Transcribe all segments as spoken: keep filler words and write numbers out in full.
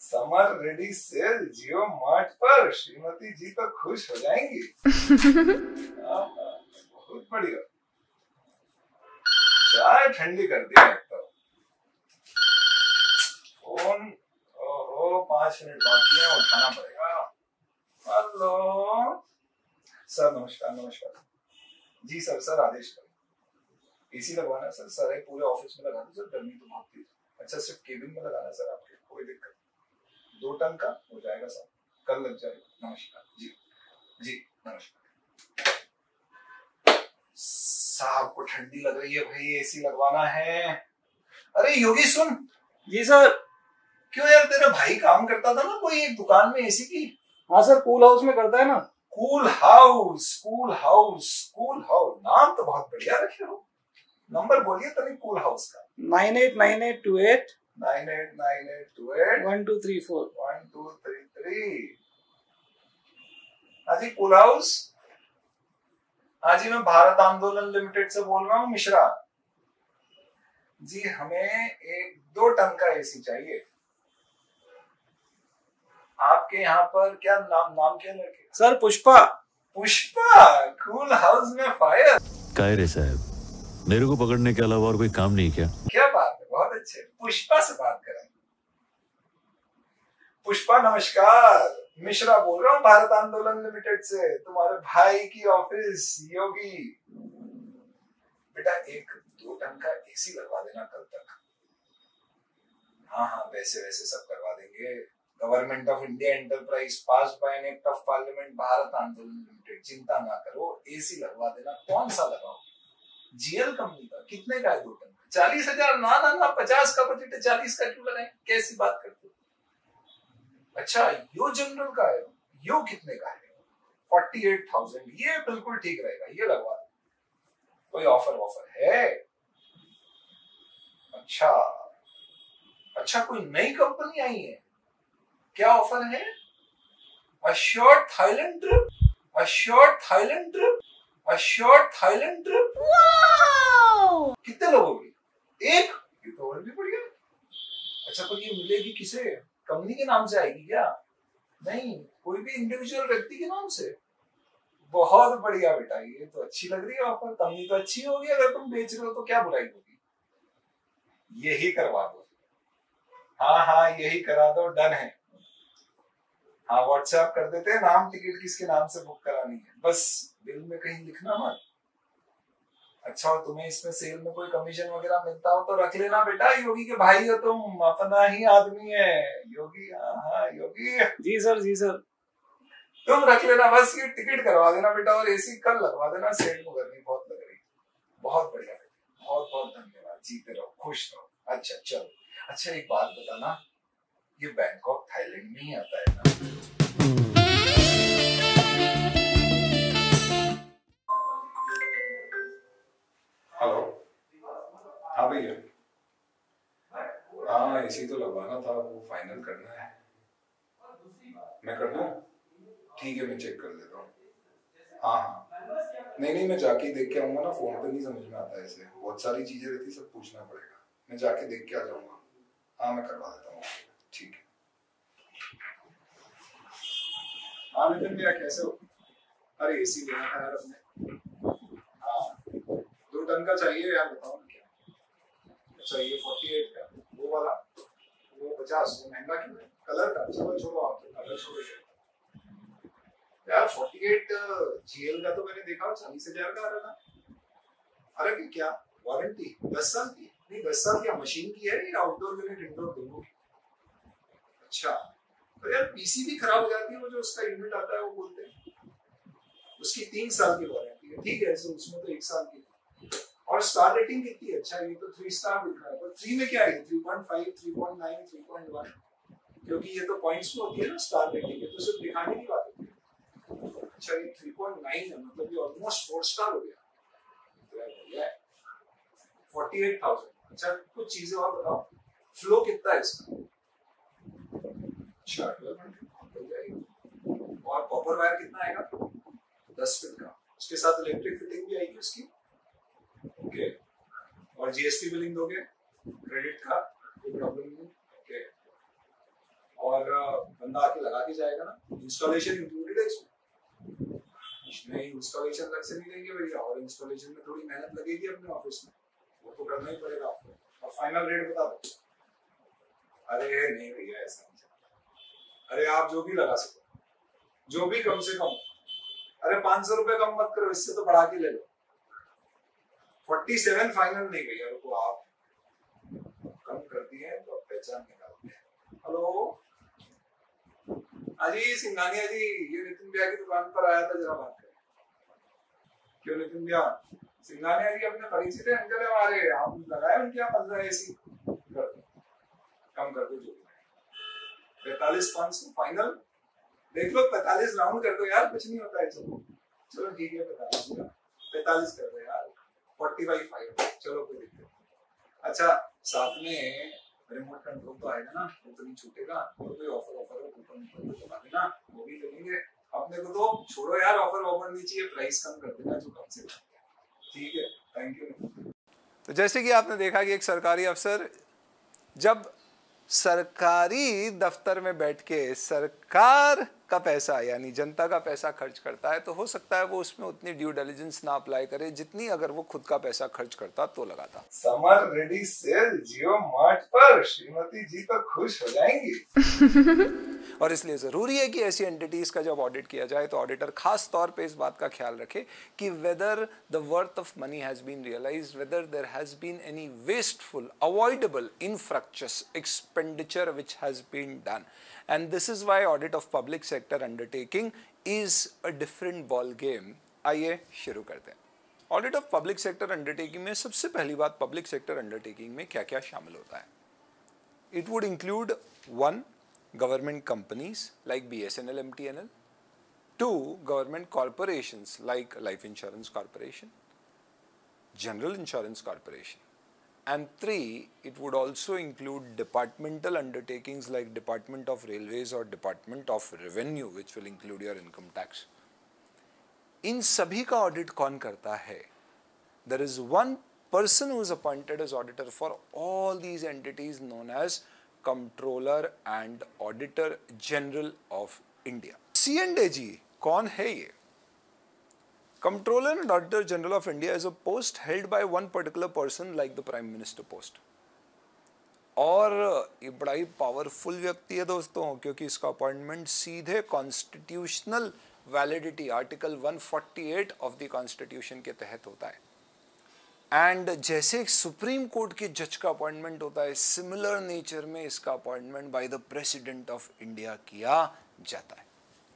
Summer ready sale Jio mart पर, श्रीमती जी तो खुश हो जाएंगी। बहुत बढ़िया, चाय ठंडी कर दी तो। फोन, ओहो पांच मिनट बाकी है, उठाना पड़ेगा। हेलो सर, नमस्कार। नमस्कार जी सर। सर आदेश करें। एसी लगवाना है सर, सारे पूरे ऑफिस में लगा दो सर, गर्मी तो बहुत तेज। अच्छा सिर्फ केबिन में लगाना है सर आपके, कोई दिक्कत। दो टन का हो जाएगा सर, कल लग जाएगा। नमस्कार जी। जी नमस्कार। साहब को ठंडी लग रही है भाई, एसी लगवाना है। अरे योगी सुन। जी सर। क्यों यार, तेरा भाई काम करता था ना कोई एक दुकान में एसी की? हाँ सर, कूल हाउस में करता है ना। Cool house, cool house, cool house, नाम तो बहुत बढ़िया रखे हो। नंबर बोलिए तभी कूल हाउस का। Nine eight nine eight two eight nine eight nine eight two eight one two three four one two three three. हाँ जी कूल हाउस। हाँ जी, मैं भारत आंदोलन लिमिटेड से बोल रहा हूँ, मिश्रा जी। हमें एक दो टन का एसी चाहिए। आपके यहाँ पर क्या नाम नाम क्या लड़के? Sir Pushpa. Pushpa, cool house में फायर। कायरे साहब, मेरे को पकड़ने के अलावा और कोई काम नहीं क्या? क्या बात है, बहुत अच्छे। पुष्पा से बात करें। पुष्पा नमस्कार, मिश्रा बोल रहा हूँ भारत आंदोलन लिमिटेड से, तुम्हारे भाई की ऑफिस योगी। बेटा एक दो टन का एसी लगवा देना कल तक। हाँ हाँ, वैसे वैसे सब करवा देंगे। Government of India enterprise pass by an act of parliament, Bharat Andolan limited. चिंता ना करो, एसी लगवा देना। कौन सा लगाओ? जीएल कंपनी का। कितने का है दो टन का? चालीस हजार। ना ना ना, पचास का बजट है, चालीस का क्यों लगाएं? कैसी बात करते हो? अच्छा यो जनरल का है, यो कितने का है? Forty eight thousand. ये बिल्कुल ठीक रहेगा, ये लगवा दो। कोई ऑफर ऑफर है? अच्छा अच्छा, कोई नई कंपनी आई है? क्या ऑफर है? Assured Thailand trip, assured Thailand trip, assured Thailand trip. कितने लोगों की? एक? ये तो और भी बढ़िया। अच्छा पर ये मिलेगी किसे? कंपनी के नाम से आएगी क्या? नहीं, कोई भी इंडिविजुअल व्यक्ति के नाम से। बहुत बढ़िया बेटा, ये तो अच्छी लग रही है ऑफर। कंपनी तो अच्छी होगी, अगर तुम बेच रहे हो तो क्या बुराई होगी। यही करवा दो। हाँ हाँ यही करा दो, डन है। हाँ व्हाट्सएप कर देते हैं, नाम टिकट किसके नाम से बुक करानी है, बस बिल में कहीं लिखना मत। अच्छा, और तुम्हें इसमें सेल में कोई कमीशन वगैरह मिलता हो तो रख लेना बेटा। योगी के भाई हो तुम, अपना ही आदमी है योगी। हाँ हाँ योगी। जी सर, जी सर। तुम रख लेना, बस ये टिकट करवा देना बेटा, और एसी कल लगवा देना। सेल को गर्मी बहुत लग रही। बहुत बढ़िया, बहुत बहुत धन्यवाद। जीते रहो, खुश रहो। अच्छा चलो। अच्छा एक बात बताना, ये बैंकॉक थाईलैंड में ही आता है ना? हेलो। हाँ भैया। हाँ एसी तो लगवाना था, वो फाइनल करना है। मैं कर दूं? ठीक है, मैं चेक कर लेता हूँ। हाँ हाँ नहीं नहीं, मैं जाके देख के आऊंगा ना, फोन पे नहीं समझ में आता है ऐसे, बहुत सारी चीजें रहती, सब पूछना पड़ेगा। मैं जाके देख के आ जाऊंगा। हाँ मैं करवा देता हूँ। ठीक है। हाँ नितिन भैया कैसे हो? अरे एसी लेना था यार अपने। हाँ दो टन का चाहिए यार, बताओ ना क्या। अच्छा ये फोर्टी एट का, वो वाला वो पचास, वो महंगा क्यों है? कलर का? चलो छोड़ो, आप तो कलर छोड़ो यार। फोर्टी एट जीएल का तो मैंने देखा चालीस हजार का आ रहा था। अरे क्या वारंटी? दस साल की? नहीं दस साल क्या, मशीन की है या आउटडोर यूनिट इंडोर दोनों की? अच्छा तो यार पीसी भी खराब हो जाती है, वो जो उसका यूनिट आता है वो बोलते हैं उसकी तीन साल की वारंटी है। ठीक है, तो उसमें तो एक साल की। और स्टार रेटिंग कितनी है? अच्छा ये तो थ्री स्टार दिख रहा है, पर थ्री में क्या है? Three point five, three point nine, three point one, क्योंकि ये तो पॉइंट्स में होती है ना स्टार रेटिंग, ये तो सिर्फ दिखाने की बात होती है। अच्छा ये थ्री पॉइंट नाइन है, मतलब ये ऑलमोस्ट फोर स्टार हो गया। Forty eight thousand. अच्छा कुछ चीजें और बताओ, फ्लो कितना है इसका? अच्छा और कॉपर वायर कितना आएगा? दस फीट का। उसके साथ इलेक्ट्रिक फिटिंग भी आएगी उसकी। ओके। और जीएसटी बिलिंग दोगे? क्रेडिट का? कोई प्रॉब्लम नहीं? ओके। और बंदा आके लगा के जाएगा ना, इंस्टॉलेशन इंक्लूडेड है इसमें, इसमें इंस्टॉलेशन अलग से नहीं देंगे भैया, और इंस्टॉलेशन में थोड़ी मेहनत लगेगी अपने ऑफिस में, वो तो करना ही पड़ेगा आपको, और फाइनल रेट बता दो। अरे नहीं भैया ऐसा नहीं, अरे आप जो भी लगा सको, जो भी कम से कम, अरे पांच सौ रुपए कम मत करो, इससे तो बढ़ा के ले लो, फोर्टी सेवन फाइनल नहीं भैया, रुको आप कम कर दिए तो पहचान निकालते हैं। हेलो अजी सिंघानिया जी, ये नितिन भैया की दुकान पर आया था, जरा बात करें। क्यों नितिन भैया? सिंघानिया जी अपने परिचित है अंकल हमारे, आप लगाए उनके यहाँ पंद्रह एसी, कर दो कम कर दो, जो पैतालीस पांच सौ फाइनल, देख लो पैतालीस राउंड कर दो यार, कुछ नहीं होता है, चलो चलो ठीक है पैतालीस पैतालीस कर दो यार, फोर्टी बाई फाइव, चलो कोई दिक्कत। अच्छा साथ में रिमोट कंट्रोल तो आएगा ना, वो तो नहीं छूटेगा, तो कोई ऑफर ऑफर कूपन तो बता देना, वो भी लेंगे। अपने को तो छोड़ो यार, ऑफर ऑफर नहीं चाहिए, प्राइस कम कर देना जो कम से कम, ठीक है, थैंक यू। तो जैसे कि आपने देखा कि एक सरकारी अफसर जब सरकारी दफ्तर में बैठ के सरकार का पैसा यानी जनता का पैसा खर्च करता है, तो हो सकता है वो उसमें उतनी ड्यू डिलिजेंस ना अप्लाई करे जितनी अगर वो खुद का पैसा खर्च करता तो लगाता। Summer ready sale Jio mart पर, श्रीमती जी तो खुश हो जाएंगी। और इसलिए जरूरी है कि ऐसी एंटिटीज का जब ऑडिट किया जाए तो ऑडिटर खास तौर पे इस बात का ख्याल रखे कि whether the worth of money has been realised, whether there has been any wasteful avoidable infructuous expenditure which has been done, and this is why audit of public sector undertaking is a different ball game. आइए शुरू करते हैं। Audit of public sector undertaking में सबसे पहली बात, public sector undertaking में क्या क्या शामिल होता है। It would include one, government companies like B S N L, M T N L, two, government corporations like Life Insurance Corporation, General Insurance Corporation, and three, it would also include departmental undertakings like Department of Railways or Department of Revenue, which will include your income tax. इन सभी का audit कौन करता है? There is one person who is appointed as auditor for all these entities known as controller and auditor general of India. C and A G कौन है ये? Controller and auditor general of India is a post held by one particular person like the prime minister post, और ये बड़ा ही powerful व्यक्ति है दोस्तों, क्योंकि इसका अपॉइंटमेंट सीधे constitutional validity article one forty eight of the constitution के तहत होता है। एंड जैसे एक सुप्रीम कोर्ट के जज का अपॉइंटमेंट होता है, सिमिलर नेचर में इसका appointment by the president of India किया जाता है।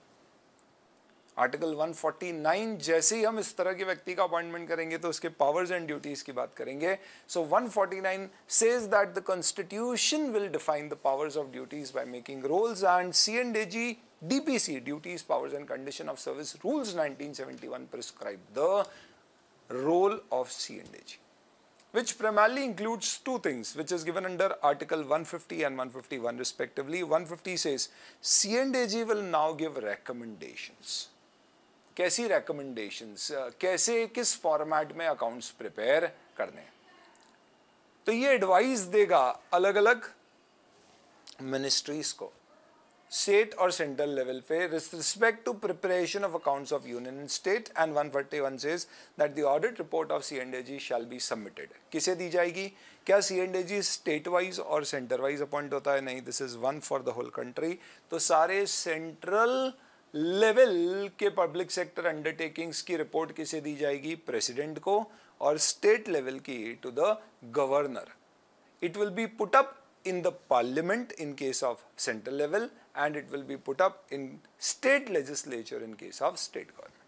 आर्टिकल वन फोर्टी नाइन, जैसे ही हम इस तरह के व्यक्ति का अपॉइंटमेंट करेंगे तो उसके पावर्स एंड ड्यूटीज की बात करेंगे। So one forty nine says that the constitution will define the powers of duties by making rules, and C and A G D P C duties powers and condition of service rules nineteen seventy one prescribe the role of C and A G, which primarily includes two things, which is given under Article one fifty and one fifty-one respectively. one fifty says C and A G will now give recommendations. कैसी recommendations? uh, कैसे किस format में accounts prepare करने, तो ये advice देगा अलग अलग मिनिस्ट्रीज को, स्टेट और सेंट्रल लेवल पे, with respect to preparation of accounts of union and state, and one forty-one says that the audit report of C and A G shall be submitted. किसे दी जाएगी? क्या C and A G state wise और centre wise appoint होता है? नहीं, this is one for the whole country. तो सारे सेंट्रल लेवल के पब्लिक सेक्टर अंडरटेकिंग्स की रिपोर्ट किसे दी जाएगी? प्रेसिडेंट को, और स्टेट लेवल की to the governor. It will be put up in the parliament in case of central level, and it will be put up in state legislature in case of state government.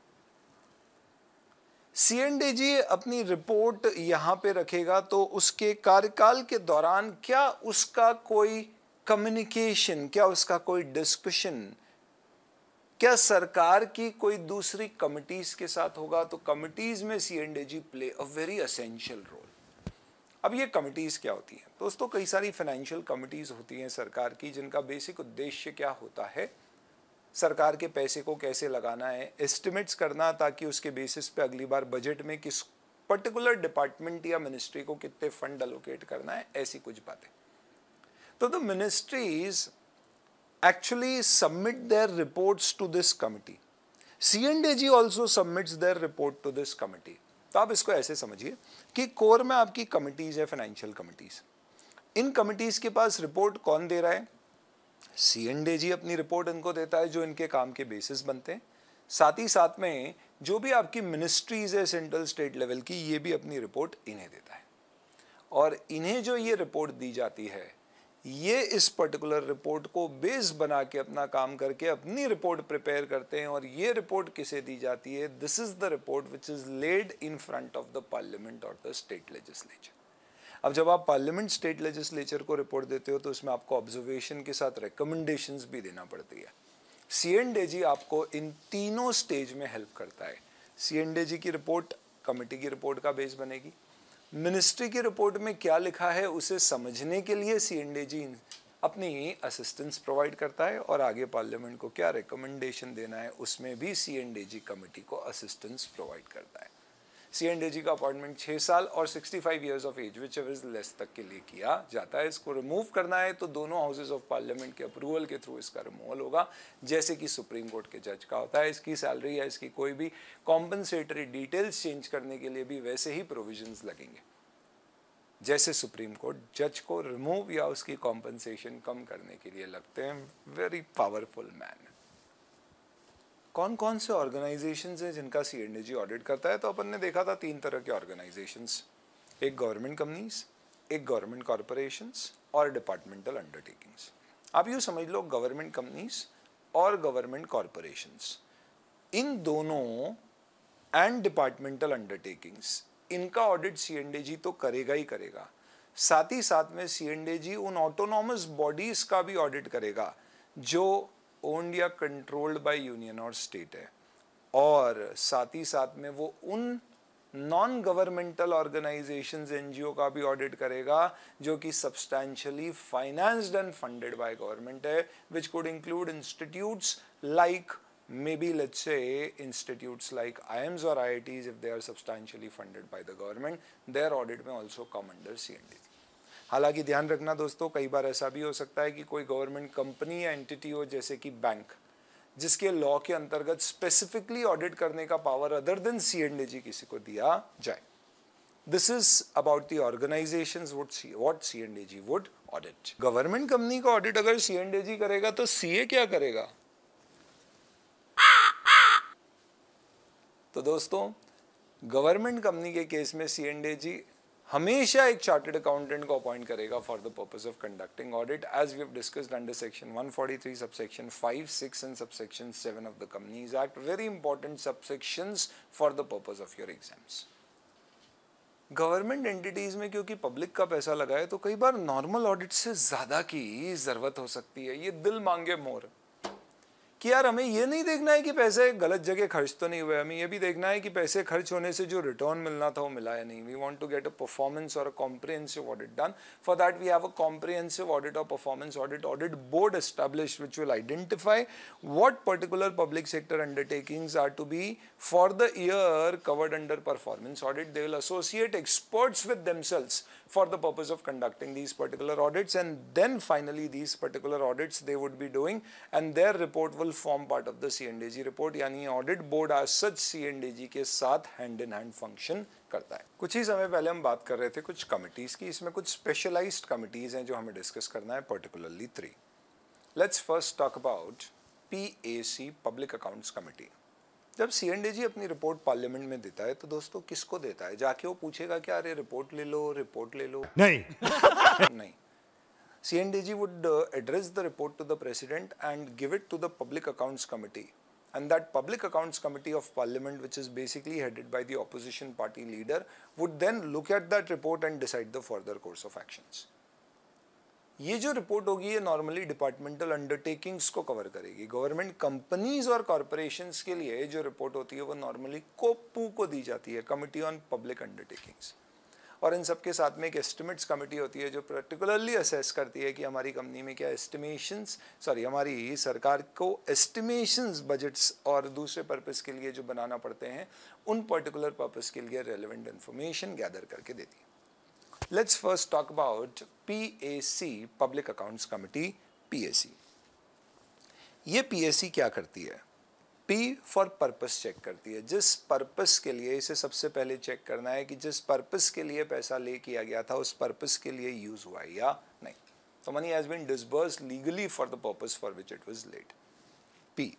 C and A G अपनी report यहाँ पे रखेगा, तो उसके कार्यकाल के दौरान क्या उसका कोई कम्युनिकेशन, क्या उसका कोई डिस्कशन, क्या सरकार की कोई दूसरी कमिटीज के साथ होगा? तो कमिटीज में C and A G play a very essential role. अब ये कमिटीज़ क्या होती हैं दोस्तों? कई सारी फाइनेंशियल कमिटीज़ होती हैं सरकार की, जिनका बेसिक उद्देश्य क्या होता है? सरकार के पैसे को कैसे लगाना है, एस्टिमेट्स करना, ताकि उसके बेसिस पे अगली बार बजट में किस पर्टिकुलर डिपार्टमेंट या मिनिस्ट्री को कितने फंड अलोकेट करना है, ऐसी कुछ बातें। तो the ministries actually submit their reports to this committee. C and A G also submits their report to this committee. तो आप इसको ऐसे समझिए कि कोर में आपकी कमिटीज है, फाइनेंशियल कमिटीज. इन कमिटीज के पास रिपोर्ट कौन दे रहा है? सी एंड ए जी अपनी रिपोर्ट इनको देता है जो इनके काम के बेसिस बनते हैं. साथ ही साथ में जो भी आपकी मिनिस्ट्रीज है सेंट्रल स्टेट लेवल की, ये भी अपनी रिपोर्ट इन्हें देता है. और इन्हें जो ये रिपोर्ट दी जाती है, ये इस पर्टिकुलर रिपोर्ट को बेस बना के अपना काम करके अपनी रिपोर्ट प्रिपेयर करते हैं. और ये रिपोर्ट किसे दी जाती है? This is the report which is laid in front of the parliament और द स्टेट लेजिस्लेचर. अब जब आप पार्लियामेंट स्टेट लेजिस्लेचर को रिपोर्ट देते हो तो उसमें आपको ऑब्जर्वेशन के साथ रिकमेंडेशंस भी देना पड़ती है. सी एंड ए जी आपको इन तीनों स्टेज में हेल्प करता है. सी एंड ए जी की रिपोर्ट कमेटी की रिपोर्ट का बेस बनेगी. मिनिस्ट्री की रिपोर्ट में क्या लिखा है उसे समझने के लिए सी एंड ए जी अपनी असिस्टेंस प्रोवाइड करता है. और आगे पार्लियामेंट को क्या रिकमेंडेशन देना है उसमें भी C and A G committee को असिस्टेंस प्रोवाइड करता है. सी एंड ए जी का अपॉइंटमेंट छः साल और sixty five years of age whichever is less तक के लिए किया जाता है. इसको रिमूव करना है तो दोनों हाउसेज ऑफ पार्लियामेंट के अप्रूवल के थ्रू इसका रिमूवल होगा, जैसे कि सुप्रीम कोर्ट के जज का होता है. इसकी सैलरी या इसकी कोई भी कॉम्पनसेटरी डिटेल्स चेंज करने के लिए भी वैसे ही प्रोविजंस लगेंगे जैसे सुप्रीम कोर्ट जज को रिमूव या उसकी कॉम्पनसेशन कम करने के लिए लगते हैं. Very powerful man. कौन कौन से ऑर्गेनाइजेशंस हैं जिनका सी एंड ए जी ऑडिट करता है? तो अपन ने देखा था तीन तरह के ऑर्गेनाइजेशंस, एक गवर्नमेंट कंपनीज, एक गवर्नमेंट कॉरपोरेशंस और डिपार्टमेंटल अंडरटेकिंग्स. आप यूँ समझ लो गवर्नमेंट कंपनीज और गवर्नमेंट कॉरपोरेशंस, इन दोनों एंड डिपार्टमेंटल अंडरटेकिंग्स, इनका audit C and A G तो करेगा ही करेगा. साथ ही साथ में सी एंड ए जी उन ऑटोनॉमस बॉडीज का भी ऑडिट करेगा जो ओन्ड या कंट्रोल्ड बाय यूनियन और स्टेट है. और साथ ही साथ में वो उन नॉन गवर्नमेंटल ऑर्गेनाइजेशंस एनजीओ का भी ऑडिट करेगा जो कि substantially financed and funded by government है, which could include institutes like maybe let's say institutes like I I Ms or I I Ts, if they are substantially funded by the government, their audit may also come under C and A G. हालांकि ध्यान रखना दोस्तों, कई बार ऐसा भी हो सकता है कि कोई गवर्नमेंट कंपनी या एंटिटी हो जैसे कि बैंक, जिसके लॉ के अंतर्गत स्पेसिफिकली ऑडिट करने का power other than C and A G किसी को दिया जाए. This is about the organisations what C and A G would audit. Government company का ऑडिट अगर सी एंड ए जी करेगा तो सीए क्या करेगा? तो दोस्तों गवर्नमेंट कंपनी के केस में सी एंड ए जी हमेशा एक चार्टर्ड अकाउंटेंट को अपॉइंट करेगा for the purpose of conducting audit, as we have discussed under section one forty three subsection five, six and subsection seven of the companies act. Very important subsections for the purpose of your exams. Government entities में क्योंकि public का पैसा लगा है तो कई बार normal audit से ज्यादा की जरूरत हो सकती है. ये दिल मांगे मोर कि यार हमें ये नहीं देखना है कि पैसे गलत जगह खर्च तो नहीं हुए, हमें ये भी देखना है कि पैसे खर्च होने से जो रिटर्न मिलना था वो मिला या नहीं. We want to get a performance और a comprehensive audit done. For that we have a comprehensive audit और performance audit audit board established which will identify what particular public sector undertakings are to be for the year covered under performance audit. They will associate experts with themselves for the purpose of conducting these particular audits, and then finally these particular audits they would be doing and their report will form part of the C and A G report. यानी audit board as such C and A G के साथ hand in hand function करता है. कुछ ही समय पहले हम बात कर रहे थे कुछ कमिटीज की, इसमें कुछ स्पेशलाइज्ड कमिटीज हैं जो हमें डिस्कस करना है, particularly three. Let's first talk about P A C public accounts committee. जब सी एंड ए जी अपनी रिपोर्ट पार्लियामेंट में देता है तो दोस्तों किसको देता है? जाके वो पूछेगा क्या अरे रिपोर्ट ले लो रिपोर्ट ले लो? नहीं. नहीं. C and A G would address the report to the president and give it to the public accounts committee, and that public accounts committee of parliament, which is basically headed by the opposition party leader, would then look at that report and decide the further course of actions. ये जो report होगी ये normally departmental undertakings को cover करेगी. Government companies और corporations के लिए जो रिपोर्ट होती है वो नॉर्मली कोपू को दी जाती है, कमिटी ऑन पब्लिक अंडरटेकिंग्स. और इन सब के साथ में एक एस्टिमेट्स कमेटी होती है जो पर्टिकुलरली असेस करती है कि हमारी कंपनी में क्या एस्टिमेशंस सॉरी हमारी सरकार को एस्टिमेशंस बजट्स और दूसरे पर्पस के लिए जो बनाना पड़ते हैं उन पर्टिकुलर पर्पस के लिए रेलेवेंट इन्फॉर्मेशन गैदर करके देती है. Let's first talk about P A C, Public Accounts Committee, P A C. ये पीएससी क्या करती है? पी फॉर पर्पस चेक करती है। जिस पर्पस के लिए, इसे सबसे पहले चेक करना है कि जिस पर्पस के लिए पैसा ले किया गया था उस पर्पस के लिए यूज हुआ है या नहीं। तो money has been disbursed legally for the purpose for which it was let. P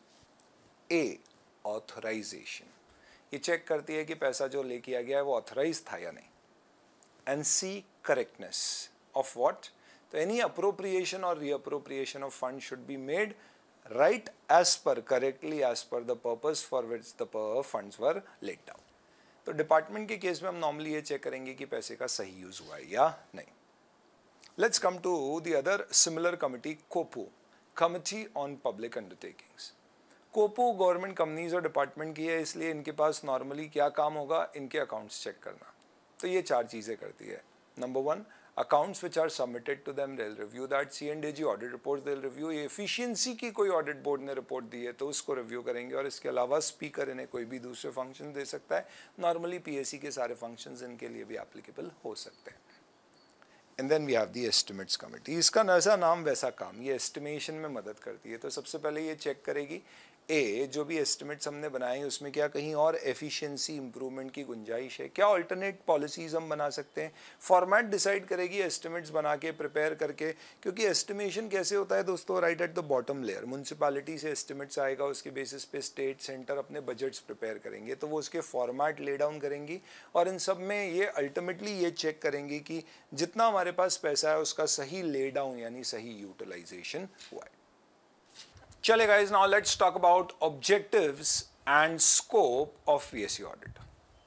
A authorisation, ये चेक करती है कि पैसा जो ले किया गया है वो ऑथराइज था या नहीं। And C correctness of what? तो एनी अप्रोप्रिएशन और reappropriation of fund should be made right as per correctly as per the purpose for which the funds were laid down। तो डिपार्टमेंट के केस में हम normally ये check करेंगे कि पैसे का सही यूज हुआ है या नहीं। Let's come to the other similar committee, COPU, committee on public undertakings. COPU government companies और डिपार्टमेंट की है, इसलिए इनके पास नॉर्मली क्या काम होगा? इनके अकाउंट्स चेक करना। तो ये चार चीजें करती है। Number one, accounts which are submitted to them, they'll review that। C and A G audit reports they'll review। ये efficiency की कोई audit board ने report दी है तो उसको review करेंगे। और इसके अलावा speaker इन्हें कोई भी दूसरे function दे सकता है। normally P S C के सारे functions इनके लिए भी applicable हो सकते हैं। And then we have the estimates committee। इसका वैसा नाम वैसा काम, ये estimation में मदद करती है। तो सबसे पहले ये check करेगी ए जो भी एस्टिमेट्स हमने बनाए उसमें क्या कहीं और एफिशिएंसी इंप्रूवमेंट की गुंजाइश है, क्या अल्टरनेट पॉलिसीज हम बना सकते हैं। फॉर्मेट डिसाइड करेगी एस्टिमेट्स बना के, प्रिपेयर करके, क्योंकि एस्टिमेशन कैसे होता है दोस्तों? Right at the bottom layer, municipality से एस्टिमेट्स आएगा, उसके बेसिस पे स्टेट सेंटर अपने बजट्स प्रिपेयर करेंगे, तो वो उसके फॉर्मेट ले डाउन करेंगी और इन सब में ये अल्टीमेटली ये चेक करेंगे कि जितना हमारे पास पैसा है उसका सही ले डाउन यानी सही यूटिलाइजेशन हुआ है। चले guys, now let's talk about objectives and scope of PSC audit.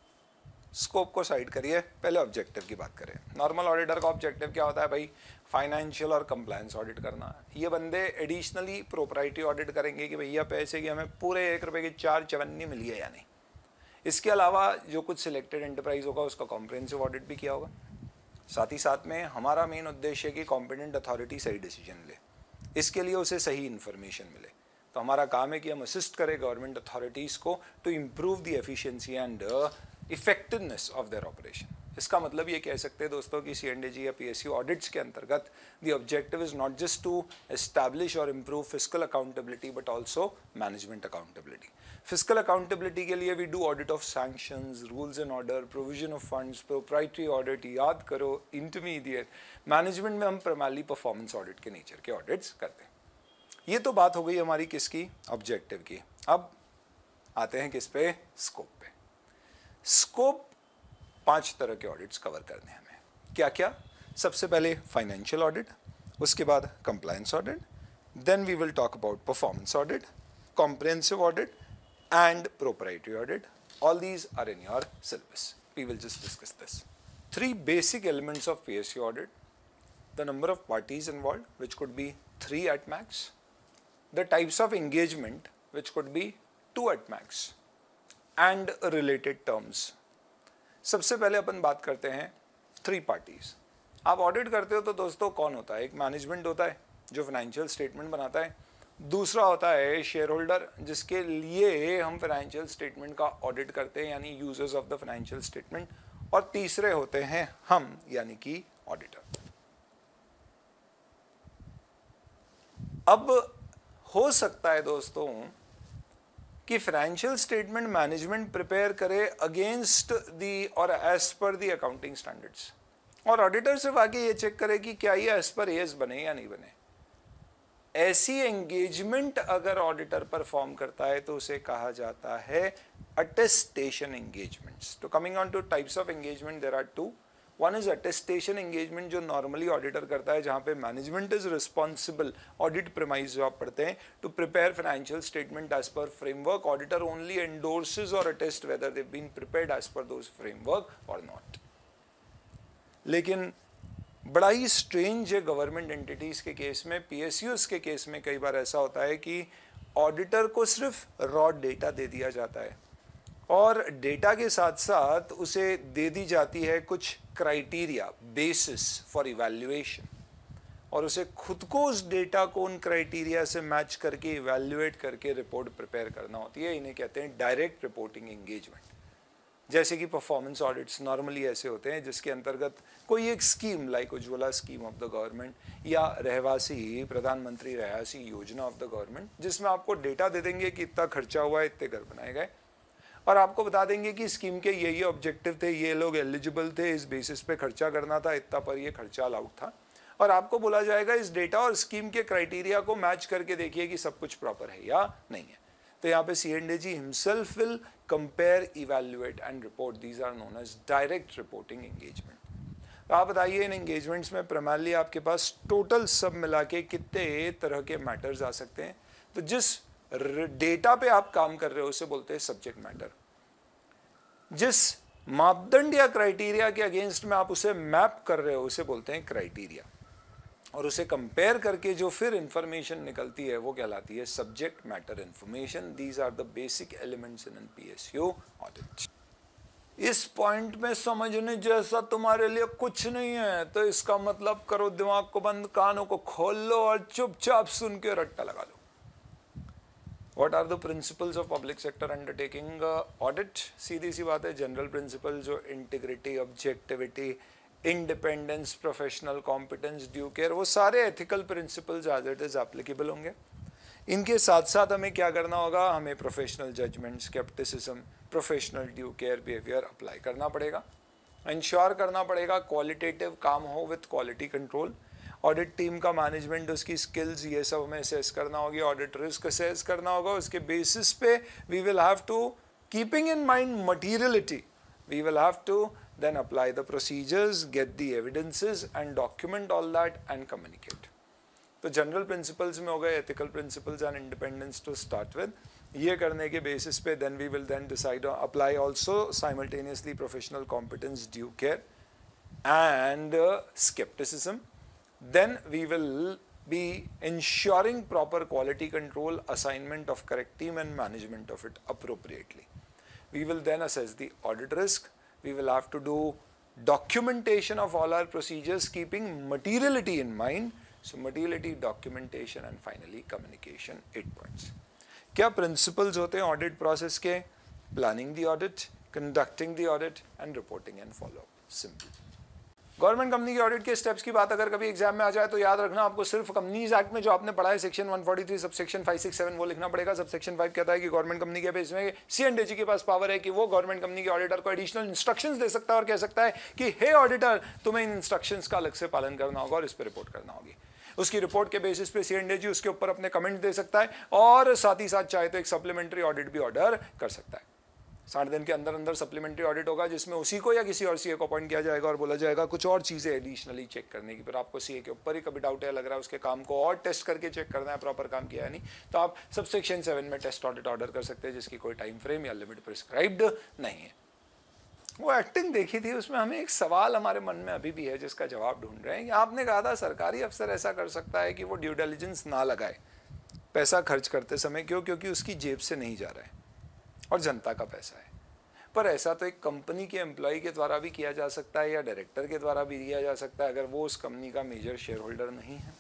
Scope को साइड करिए, पहले ऑब्जेक्टिव की बात करें। नॉर्मल ऑडिटर का ऑब्जेक्टिव क्या होता है भाई? फाइनेंशियल और कंप्लायंस ऑडिट करना। ये बंदे एडिशनली प्रोप्राइटरी ऑडिट करेंगे कि भैया पैसे की हमें पूरे एक रुपए की चार चवन्नी मिली है या नहीं। इसके अलावा जो कुछ सिलेक्टेड एंटरप्राइज होगा उसका कॉम्प्रिहेंसिव ऑडिट भी किया होगा। साथ ही साथ में हमारा मेन उद्देश्य है कि कॉम्पिटेंट अथॉरिटी सही डिसीजन ले, इसके लिए उसे सही इन्फॉर्मेशन मिले। तो हमारा काम है कि हम असिस्ट करें गवर्नमेंट अथॉरिटीज़ को to improve the efficiency and effectiveness of their operation. इसका मतलब ये कह सकते हैं दोस्तों कि सी एंड ए जी या पीएससी ऑडिट्स के अंतर्गत the objective is not just to establish और improve fiscal accountability but also management accountability. Fiscal accountability के लिए we do audit of sanctions, rules and order, provision of funds, proprietary audit, याद करो intermediate. Management में हम primarily performance audit के nature के audits करते हैं। ये तो बात हो गई हमारी किसकी? ऑब्जेक्टिव की। अब आते हैं किस पे? स्कोप पे। स्कोप पांच तरह के ऑडिट्स कवर करने हैं हमें। क्या क्या? सबसे पहले फाइनेंशियल ऑडिट, उसके बाद compliance audit, then we will talk about performance audit, comprehensive audit and proprietary audit. All these are in your syllabus. We will just discuss this. Three basic elements of P S C audit: the number of parties involved, which could be three at max; the types of engagement, which could be two at max; and related terms. सबसे पहले अपन बात करते हैं three parties. आप audit करते हो तो दोस्तों कौन होता है? एक मैनेजमेंट होता है जो फाइनेंशियल स्टेटमेंट बनाता है, दूसरा होता है शेयर होल्डर जिसके लिए हम फाइनेंशियल स्टेटमेंट का ऑडिट करते हैं यानी users of the financial statement, और तीसरे होते हैं हम यानी कि ऑडिटर। अब हो सकता है दोस्तों कि फाइनेंशियल स्टेटमेंट मैनेजमेंट प्रिपेयर करे अगेंस्ट दी और as per the accounting standards, और ऑडिटर सिर्फ आगे ये चेक करे कि क्या ये एज पर एज बने या नहीं बने। ऐसी एंगेजमेंट अगर ऑडिटर परफॉर्म करता है तो उसे कहा जाता है अटेस्टेशन एंगेजमेंट्स। तो coming on to types of engagement, there are two. One is attestation engagement जो नॉर्मली ऑडिटर करता है, जहां पे management is responsible, audit premise जो आप पढ़ते हैं, to prepare financial statement as per framework. Auditor only endorses और attest whether they been prepared as per those framework और नॉट। लेकिन बड़ा ही स्ट्रेंज है गवर्नमेंट एंटिटीज के केस में, पीएसयूज के केस में कई बार ऐसा होता है कि ऑडिटर को सिर्फ रॉ डेटा दे दिया जाता है और डेटा के साथ साथ उसे दे दी जाती है कुछ क्राइटेरिया, बेसिस फॉर इवैल्यूएशन, और उसे खुद को उस डेटा को उन क्राइटेरिया से मैच करके इवैल्यूएट करके रिपोर्ट प्रिपेयर करना होती है। इन्हें कहते हैं डायरेक्ट रिपोर्टिंग एंगेजमेंट। जैसे कि परफॉर्मेंस ऑडिट्स नॉर्मली ऐसे होते हैं जिसके अंतर्गत कोई एक scheme like Ujjwala scheme of the government या रहवासी प्रधानमंत्री रहवासी योजना ऑफ द गवर्नमेंट, जिसमें आपको डेटा दे देंगे कि इतना खर्चा हुआ है, इतने घर बनाए गए, और आपको बता देंगे कि स्कीम के ये ये ऑब्जेक्टिव थे, ये लोग एलिजिबल थे, इस बेसिस पे खर्चा करना था, इतना पर ये खर्चा अलाउड था, और आपको बोला जाएगा इस डेटा और स्कीम के क्राइटेरिया को मैच करके देखिए कि सब कुछ प्रॉपर है या नहीं है। तो यहाँ पे C and A G himself will compare, evaluate and report. These are known as direct reporting engagement. तो आप बताइए इन एंगेजमेंट्स में प्राइमरली आपके पास टोटल सब मिला के कितने तरह के मैटर्स आ सकते हैं? तो जिस डेटा पे आप काम कर रहे हो उसे बोलते हैं सब्जेक्ट मैटर। जिस मापदंड या क्राइटेरिया के अगेंस्ट में आप उसे मैप कर रहे हो उसे बोलते हैं क्राइटेरिया, और उसे कंपेयर करके जो फिर इंफॉर्मेशन निकलती है वो कहलाती है subject matter information. These are the basic elements in an PSU audit. इस पॉइंट में समझने जैसा तुम्हारे लिए कुछ नहीं है तो इसका मतलब करो दिमाग को बंद, कानों को खोल लो और चुपचाप सुन के रट्टा लगा लो। What are the principles of public sector undertaking uh, audit? सीधी सी बात है, जनरल प्रिंसिपल जो integrity, objectivity, independence, professional competence, due care, वो सारे ethical principles as it is applicable होंगे। इनके साथ साथ हमें क्या करना होगा? हमें professional judgement, scepticism, professional due care behaviour apply करना पड़ेगा। इंश्योर करना पड़ेगा क्वालिटेटिव काम हो with quality control. Audit team का मैनेजमेंट, उसकी स्किल्स, ये सब हमें असेस करना होगी। ऑडिट रिस्क असेस करना होगा। उसके बेसिस पे we will have to, keeping in mind materiality, we will have to then apply the procedures, get the evidences and document all that and communicate. तो जनरल प्रिंसिपल्स में हो गए ethical principles and independence to start with. ये करने के basis पे then we will then decide on apply also simultaneously professional competence, due care and skepticism. Then we will be ensuring proper quality control, assignment of correct team and management of it appropriately. We will then assess the audit risk. We will have to do documentation of all our procedures keeping materiality in mind. So materiality, documentation and finally communication, eight points. क्या principles होते हैं audit process के? Planning the audit, conducting the audit and reporting and follow up. Simple. Government company की audit के steps की बात अगर कभी एग्जाम में आ जाए तो याद रखना आपको सिर्फ कंपनीज एक्ट में जो आपने पढ़ा है section one forty three subsection five six seven वो लिखना पड़ेगा। सब सेक्शन फाइव कहता है कि गवर्नमेंट कंपनी के बेस में सी एंड जी के पास पावर है कि वो गवर्नमेंट कंपनी के ऑडिटर को एडिशनल इंस्ट्रक्शंस दे सकता है और कह सकता है कि हे ऑडिटर तुम्हें इन इंस्ट्रक्शंस का अलग से पालन करना होगा और इस पर रिपोर्ट करना होगी। उसकी रिपोर्ट के बेसिस पे सी एंड जी उसके ऊपर अपने कमेंट दे सकता है और साथ ही साथ चाहे तो एक सप्लीमेंट्री ऑडिट भी ऑर्डर कर सकता है। साठ दिन के अंदर अंदर सप्लीमेंट्री ऑडिट होगा जिसमें उसी को या किसी और सीए को अपॉइंट किया जाएगा और बोला जाएगा कुछ और चीज़ें एडिशनली चेक करने की। फिर आपको सीए के ऊपर ही कभी डाउट है, लग रहा है उसके काम को और टेस्ट करके चेक करना है प्रॉपर काम किया है नहीं, तो आप सब सेक्शन सेवन में टेस्ट ऑडिट ऑर्डर कर सकते हैं जिसकी कोई टाइम फ्रेम या लिमिट प्रिस्क्राइब्ड नहीं है। वो एक्टिंग देखी थी, उसमें हमें एक सवाल हमारे मन में अभी भी है जिसका जवाब ढूंढ रहे हैं। आपने कहा था सरकारी अफसर ऐसा कर सकता है कि वो ड्यू डिलिजेंस ना लगाए पैसा खर्च करते समय, क्यों? क्योंकि उसकी जेब से नहीं जा रहा है और जनता का पैसा है। पर ऐसा तो एक कंपनी के एम्प्लॉय के द्वारा भी किया जा सकता है या डायरेक्टर के द्वारा भी किया जा सकता है अगर वो उस कंपनी का मेजर शेयर होल्डर नहीं है।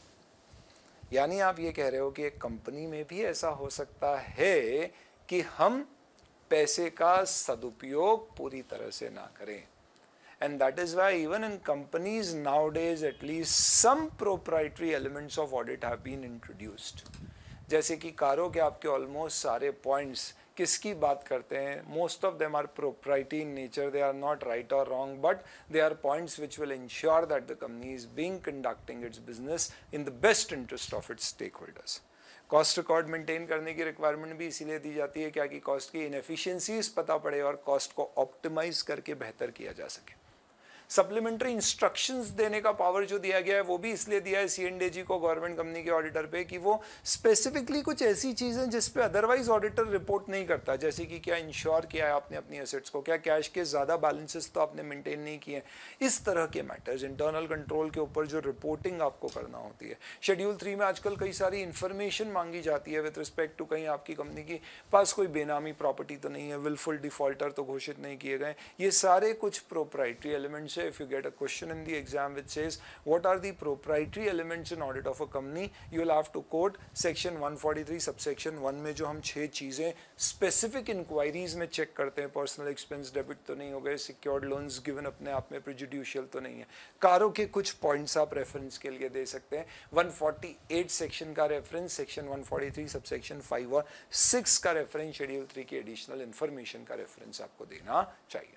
यानी आप ये कह रहे हो कि एक कंपनी में भी ऐसा हो सकता है कि हम पैसे का सदुपयोग पूरी तरह से ना करें। And that is why even in companies nowadays at least some proprietary elements of audit have been introduced. जैसे कि कारों के आपके ऑलमोस्ट सारे पॉइंट्स किसकी बात करते हैं? Most of them are proprietary in nature, they are not right और wrong but they are points which will ensure that the company is being conducting its business in the best interest of its stakeholders. Cost record maintain करने की requirement भी इसीलिए दी जाती है क्या कि cost की इनएफिशिएंसीज पता पड़े और कॉस्ट को ऑप्टिमाइज करके बेहतर किया जा सके। सप्लीमेंट्री इंस्ट्रक्शंस देने का पावर जो दिया गया है वो भी इसलिए दिया है सी एंड ए जी को गवर्नमेंट कंपनी के ऑडिटर पे कि वो स्पेसिफिकली कुछ ऐसी चीज़ें जिस पे अदरवाइज ऑडिटर रिपोर्ट नहीं करता, जैसे कि क्या इंश्योर किया है आपने अपनी एसेट्स को, क्या कैश के ज़्यादा बैलेंसेस तो आपने मेंटेन नहीं किए, इस तरह के मैटर्स इंटरनल कंट्रोल के ऊपर जो रिपोर्टिंग आपको करना होती है। शेड्यूल थ्री में आजकल कई सारी इन्फॉर्मेशन मांगी जाती है विद रिस्पेक्ट टू कहीं आपकी कंपनी की पास कोई बेनामी प्रॉपर्टी तो नहीं है, विलफुल डिफॉल्टर तो घोषित नहीं किए गए। ये सारे कुछ प्रोप्राइटरी एलिमेंट्स है, if you get a question in the exam which says what are the proprietary elements in audit of a company, you will have to quote section one forty-three subsection one में जो हम छह चीजें specific inquiries में check करते हैं, personal expense debit तो नहीं हो गए, secured loans given अपने आप में prejudicial तो नहीं है, कारों के कुछ points आप reference के लिए दे सकते हैं, one forty-eight section का reference, section one forty-three subsection five और six का reference, schedule three की additional information का reference आपको देना चाहिए.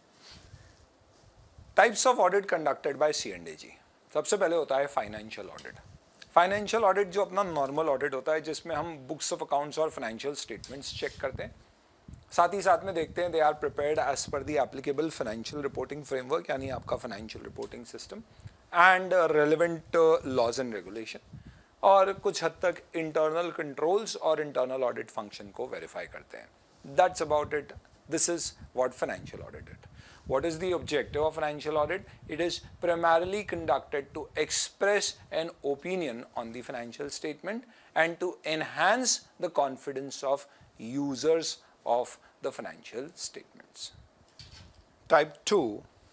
Types of audit conducted by C and A G. सबसे पहले होता है फाइनेंशियल ऑडिट. फाइनेंशियल ऑडिट जो अपना नॉर्मल ऑडिट होता है जिसमें हम बुक्स ऑफ अकाउंट्स और फाइनेंशियल स्टेटमेंट्स चेक करते हैं, साथ ही साथ में देखते हैं they are prepared as per the applicable financial reporting framework, यानी आपका financial reporting system and relevant laws and regulation, और कुछ हद तक इंटरनल कंट्रोल्स और इंटरनल ऑडिट फंक्शन को वेरीफाई करते हैं. That's about it. This is what financial audit is. What is the objective of financial audit? It is primarily conducted to express an opinion on the financial statement and to enhance the confidence of users of the financial statements. Type two,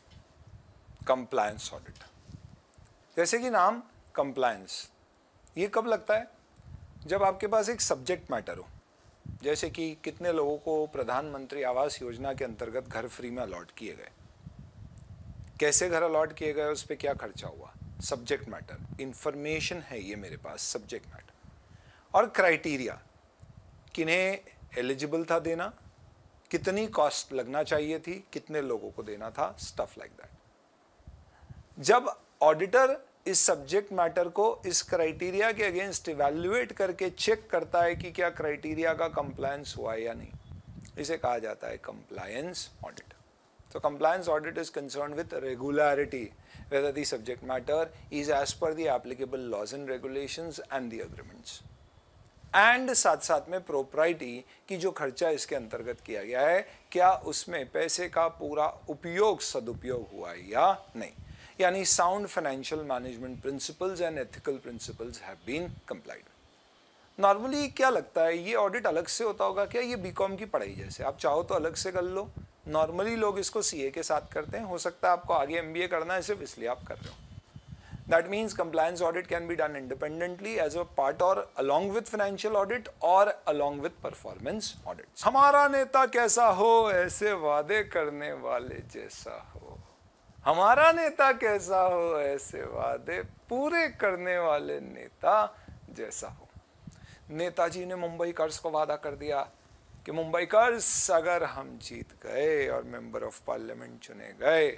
compliance audit. जैसे कि नाम compliance, ये कब लगता है? जब आपके पास एक subject matter हो, जैसे कि कितने लोगों को प्रधानमंत्री आवास योजना के अंतर्गत घर फ्री में अलॉट किए गए, कैसे घर अलॉट किए गए, उस पर क्या खर्चा हुआ, सब्जेक्ट मैटर, इंफॉर्मेशन है ये मेरे पास, सब्जेक्ट मैटर. और क्राइटेरिया, किन्हें एलिजिबल था देना, कितनी कॉस्ट लगना चाहिए थी, कितने लोगों को देना था, स्टफ लाइक दैट. जब ऑडिटर इस सब्जेक्ट मैटर को इस क्राइटेरिया के अगेंस्ट इवैल्यूएट करके चेक करता है कि क्या क्राइटेरिया का कंप्लायंस हुआ है या नहीं, इसे कहा जाता है कंप्लायंस ऑडिट. तो compliance audit is concerned with regularity, whether the subject matter is as per the applicable laws and regulations and the agreements, and साथ साथ में प्रोप्राइटी की जो खर्चा इसके अंतर्गत किया गया है, क्या उसमें पैसे का पूरा उपयोग सदुपयोग हुआ है या नहीं, यानी sound financial management principles and ethical principles have been complied. Normally क्या लगता है, ये ऑडिट अलग से होता होगा क्या? ये बीकॉम की पढ़ाई जैसे, आप चाहो तो अलग से कर लो. नॉर्मली लोग इसको सीए के साथ करते हैं, हो सकता है आपको आगे एमबीए करना है सिर्फ इसलिए आप कर रहे हो. That means compliance audit can be done independently as a part और अलॉन्ग विद फाइनेंशियल ऑडिट और अलॉन्ग विद परफॉर्मेंस ऑडिट. हमारा नेता कैसा हो, ऐसे वादे करने वाले जैसा हो. हमारा नेता कैसा हो, ऐसे वादे पूरे करने वाले नेता जैसा हो. नेताजी ने मुंबई कर्ज को वादा कर दिया कि मुंबई कर्ज अगर हम जीत गए और मेंबर ऑफ पार्लियामेंट चुने गए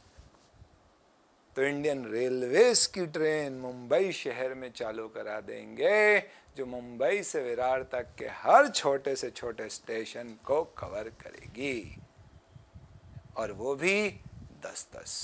तो इंडियन रेलवेज की ट्रेन मुंबई शहर में चालू करा देंगे, जो मुंबई से विरार तक के हर छोटे से छोटे स्टेशन को कवर करेगी, और वो भी दस दस.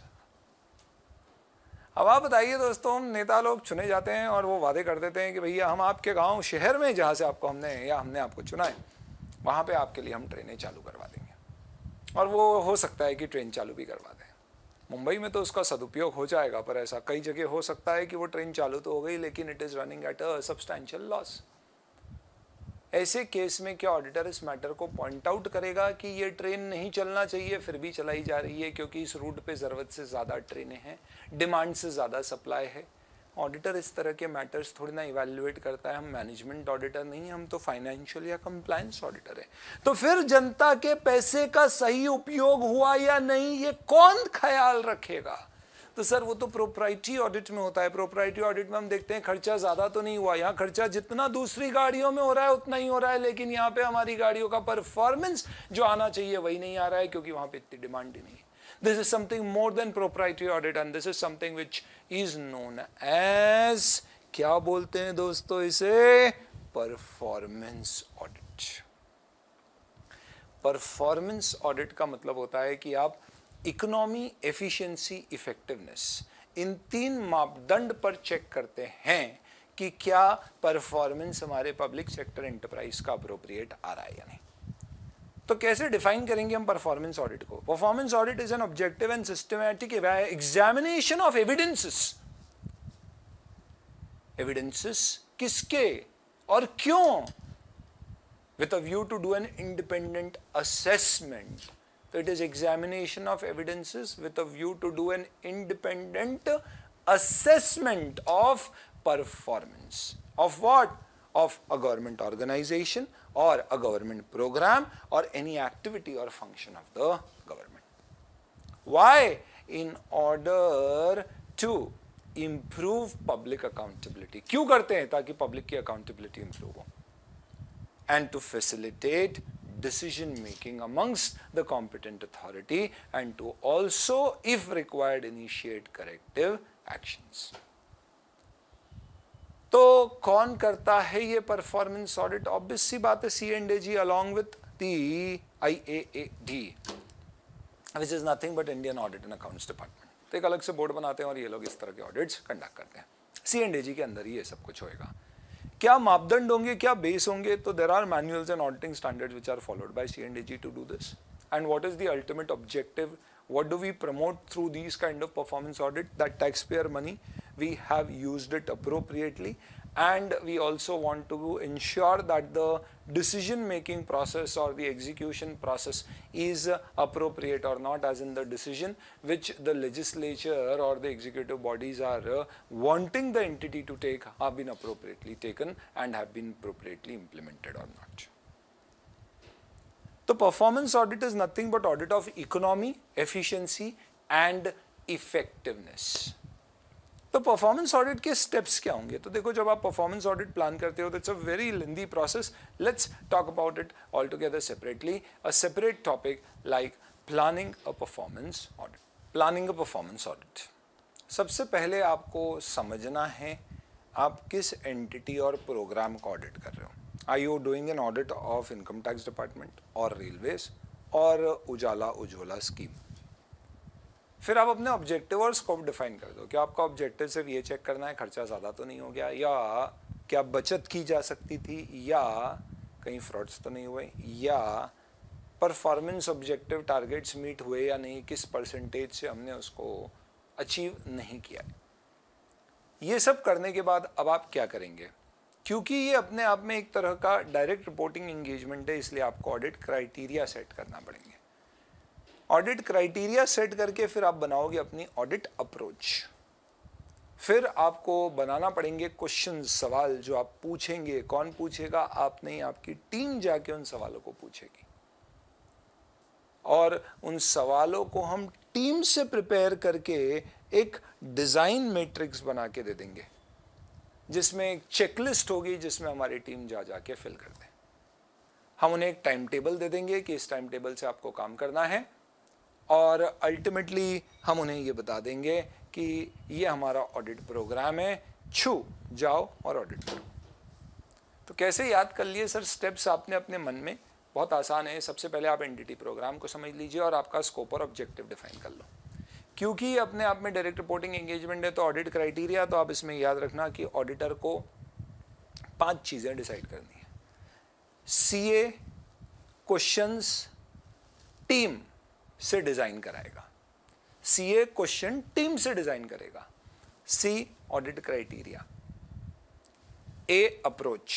अब आप बताइए दोस्तों, नेता लोग चुने जाते हैं और वो वादे कर देते हैं कि भैया हम आपके गांव शहर में जहां से आपको हमने या हमने आपको चुना है वहां पे आपके लिए हम ट्रेनें चालू करवा देंगे, और वो हो सकता है कि ट्रेन चालू भी करवा दें. मुंबई में तो उसका सदुपयोग हो जाएगा, पर ऐसा कई जगह हो सकता है कि वो ट्रेन चालू तो हो गई लेकिन it is running at a substantial loss. ऐसे केस में क्या ऑडिटर इस मैटर को पॉइंट आउट करेगा कि ये ट्रेन नहीं चलना चाहिए फिर भी चलाई जा रही है क्योंकि इस रूट पे ज़रूरत से ज़्यादा ट्रेनें हैं, डिमांड से ज़्यादा सप्लाई है? ऑडिटर इस तरह के मैटर्स थोड़ी ना इवैल्यूएट करता है. हम मैनेजमेंट ऑडिटर नहीं, हम तो फाइनेंशियल या कंप्लायंस ऑडिटर है. तो फिर जनता के पैसे का सही उपयोग हुआ या नहीं, ये कौन ख्याल रखेगा? तो सर वो तो प्रोप्राइटरी ऑडिट में होता है. प्रोप्राइटरी ऑडिट में हम देखते हैं खर्चा ज़्यादा तो नहीं हुआ, यहाँ खर्चा जितना दूसरी गाड़ियों में हो रहा है उतना ही हो रहा है, लेकिन यहाँ पे हमारी गाड़ियों का परफॉर्मेंस जो आना चाहिए वही नहीं आ रहा है क्योंकि वहाँ पे इतनी डिमांड ही नहीं है. This is something more than proprietary audit and this is something which is known as, क्या बोलते हैं दोस्तों इसे? Performance audit. परफॉर्मेंस ऑडिट का मतलब होता है कि आप इकोनॉमी, एफिशिएंसी, इफेक्टिवनेस, इन तीन मापदंड पर चेक करते हैं कि क्या परफॉर्मेंस हमारे पब्लिक सेक्टर एंटरप्राइज का अप्रोप्रिएट आ रहा है या नहीं. तो कैसे डिफाइन करेंगे हम परफॉर्मेंस ऑडिट को? Performance audit is an objective and systematic examination of evidences. Evidences किसके और क्यों? With a view to do an independent assessment. तो it is examination of evidences with a view to do an independent assessment of performance of what? Of a government organization or a government program or any activity or function of the government. Why? In order to improve public accountability. क्यों करते हैं? ताकि public की accountability improve हो. And to facilitate decision making amongst the competent authority and to also, if required, initiate corrective actions. तो कौन करता है ये परफॉर्मेंस ऑडिट? ऑब्वियस सी बात है C and A G along with the I A A D, which is nothing but Indian audit and accounts department. तो एक अलग से बोर्ड बनाते हैं और ये लोग इस तरह के ऑडिट्स कंडक्ट करते हैं. सी एंड ए जी के अंदर ही ये सब कुछ होएगा. क्या मापदंड होंगे, क्या बेस होंगे? तो there are manuals and auditing standards which are followed by C and A G to do this. And what is the ultimate objective? What do we promote through these kind of performance audit? That taxpayer money, we have used it appropriately, and we also want to ensure that the decision making process or the execution process is appropriate or not, as in the decision which the legislature or the executive bodies are wanting the entity to take have been appropriately taken and have been appropriately implemented or not. तो performance audit is nothing but audit of economy, efficiency and effectiveness. तो performance audit के steps क्या होंगे? तो देखो, जब आप performance audit plan करते हो तो it's a very lengthy process. Let's talk about it all together separately, a separate topic like planning a performance audit. Planning a performance audit, सबसे पहले आपको समझना है आप किस एंटिटी और प्रोग्राम को ऑडिट कर रहे हो. Are you doing an audit of income tax department or railways or Ujala Ujjwala scheme? फिर आप अपने ऑब्जेक्टिव और स्कोप डिफाइन कर दो. क्या आपका ऑब्जेक्टिव सिर्फ ये चेक करना है खर्चा ज़्यादा तो नहीं हो गया, या क्या बचत की जा सकती थी, या कहीं फ्रॉड्स तो नहीं हुए, या परफॉर्मेंस ऑब्जेक्टिव टारगेट्स मीट हुए या नहीं, किस परसेंटेज से हमने उसको अचीव नहीं किया. ये सब करने के बाद अब आप क्या करेंगे? क्योंकि ये अपने आप में एक तरह का डायरेक्ट रिपोर्टिंग एंगेजमेंट है, इसलिए आपको ऑडिट क्राइटेरिया सेट करना पड़ेंगे. ऑडिट क्राइटेरिया सेट करके फिर आप बनाओगे अपनी ऑडिट अप्रोच. फिर आपको बनाना पड़ेंगे क्वेश्चन, सवाल जो आप पूछेंगे. कौन पूछेगा? आप नहीं, आपकी टीम जाके उन सवालों को पूछेगी. और उन सवालों को हम टीम से प्रिपेयर करके एक डिजाइन मैट्रिक्स बना के दे देंगे, जिसमें एक चेकलिस्ट होगी जिसमें हमारी टीम जा जाके फिल कर दे. हम उन्हें एक टाइम टेबल दे देंगे कि इस टाइम टेबल से आपको काम करना है, और अल्टीमेटली हम उन्हें ये बता देंगे कि ये हमारा ऑडिट प्रोग्राम है, छू जाओ और ऑडिट करो. तो कैसे याद कर लिए सर स्टेप्स आपने अपने मन में? बहुत आसान है. सबसे पहले आप एंटिटी प्रोग्राम को समझ लीजिए और आपका स्कोप और ऑब्जेक्टिव डिफाइन कर लो. क्योंकि अपने आप में डायरेक्ट रिपोर्टिंग एंगेजमेंट है तो ऑडिट क्राइटेरिया, तो आप इसमें याद रखना कि ऑडिटर को पांच चीज़ें डिसाइड करनी है. सीए क्वेश्चंस टीम से डिज़ाइन कराएगा. सीए क्वेश्चन टीम से डिज़ाइन करेगा. C audit criteria, A approach,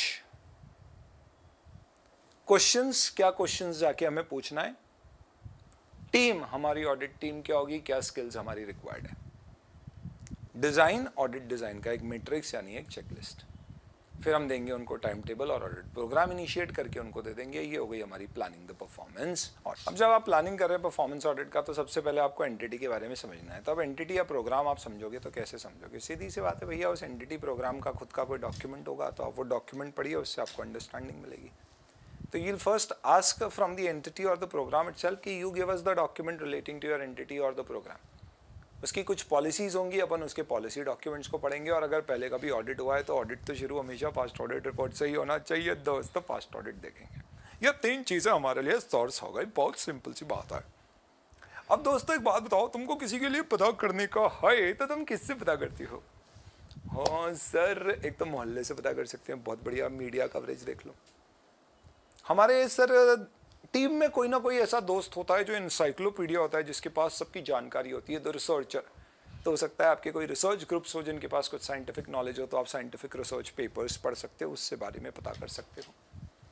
questions क्या क्वेश्चंस जाके हमें पूछना है, टीम हमारी ऑडिट टीम क्या होगी, क्या स्किल्स हमारी रिक्वायर्ड है, डिजाइन ऑडिट डिजाइन का एक मैट्रिक्स यानी एक चेकलिस्ट. फिर हम देंगे उनको टाइम टेबल और ऑडिट प्रोग्राम इनिशिएट करके उनको दे देंगे. ये हो गई हमारी प्लानिंग द परफॉर्मेंस ऑडिट. अब जब आप प्लानिंग कर रहे हैं परफॉर्मेंस ऑडिट का तो सबसे पहले आपको एंटिटी के बारे में समझना है. तो अब एंटिटी या प्रोग्राम आप समझोगे तो कैसे समझोगे? सीधी सी बात है भैया, उस एंटिटी प्रोग्राम का खुद का कोई डॉक्यूमेंट होगा तो आप वो डॉक्यूमेंट पढ़िए, उससे आपको अंडरस्टैंडिंग मिलेगी. तो you'll first ask from the entity or the program itself कि you give us the document relating to your entity or the program. उसकी कुछ पॉलिसीज होंगी, अपन उसके पॉलिसी डॉक्यूमेंट्स को पढ़ेंगे. और अगर पहले कभी ऑडिट हुआ है तो ऑडिट तो शुरू हमेशा पास्ट ऑडिट रिपोर्ट से ही होना चाहिए दोस्त. तो पास्ट ऑडिट देखेंगे. ये तीन चीज़ें हमारे लिए सोर्स हो गई. बहुत सिंपल सी बात है. अब दोस्तों एक बात बताओ, तुमको किसी के लिए पता करने का है तो तुम किससे पता करती हो? हाँ सर, एक तो मोहल्ले से पता कर सकते हैं. बहुत बढ़िया, मीडिया कवरेज देख लो. हमारे सर टीम में कोई ना कोई ऐसा दोस्त होता है जो इंसाइक्लोपीडिया होता है, जिसके पास सबकी जानकारी होती है, द रिसर्चर. तो हो सकता है आपके कोई रिसर्च ग्रुप्स हो जिनके पास कुछ साइंटिफिक नॉलेज हो, तो आप साइंटिफिक रिसर्च पेपर्स पढ़ सकते हो, उससे बारे में पता कर सकते हो.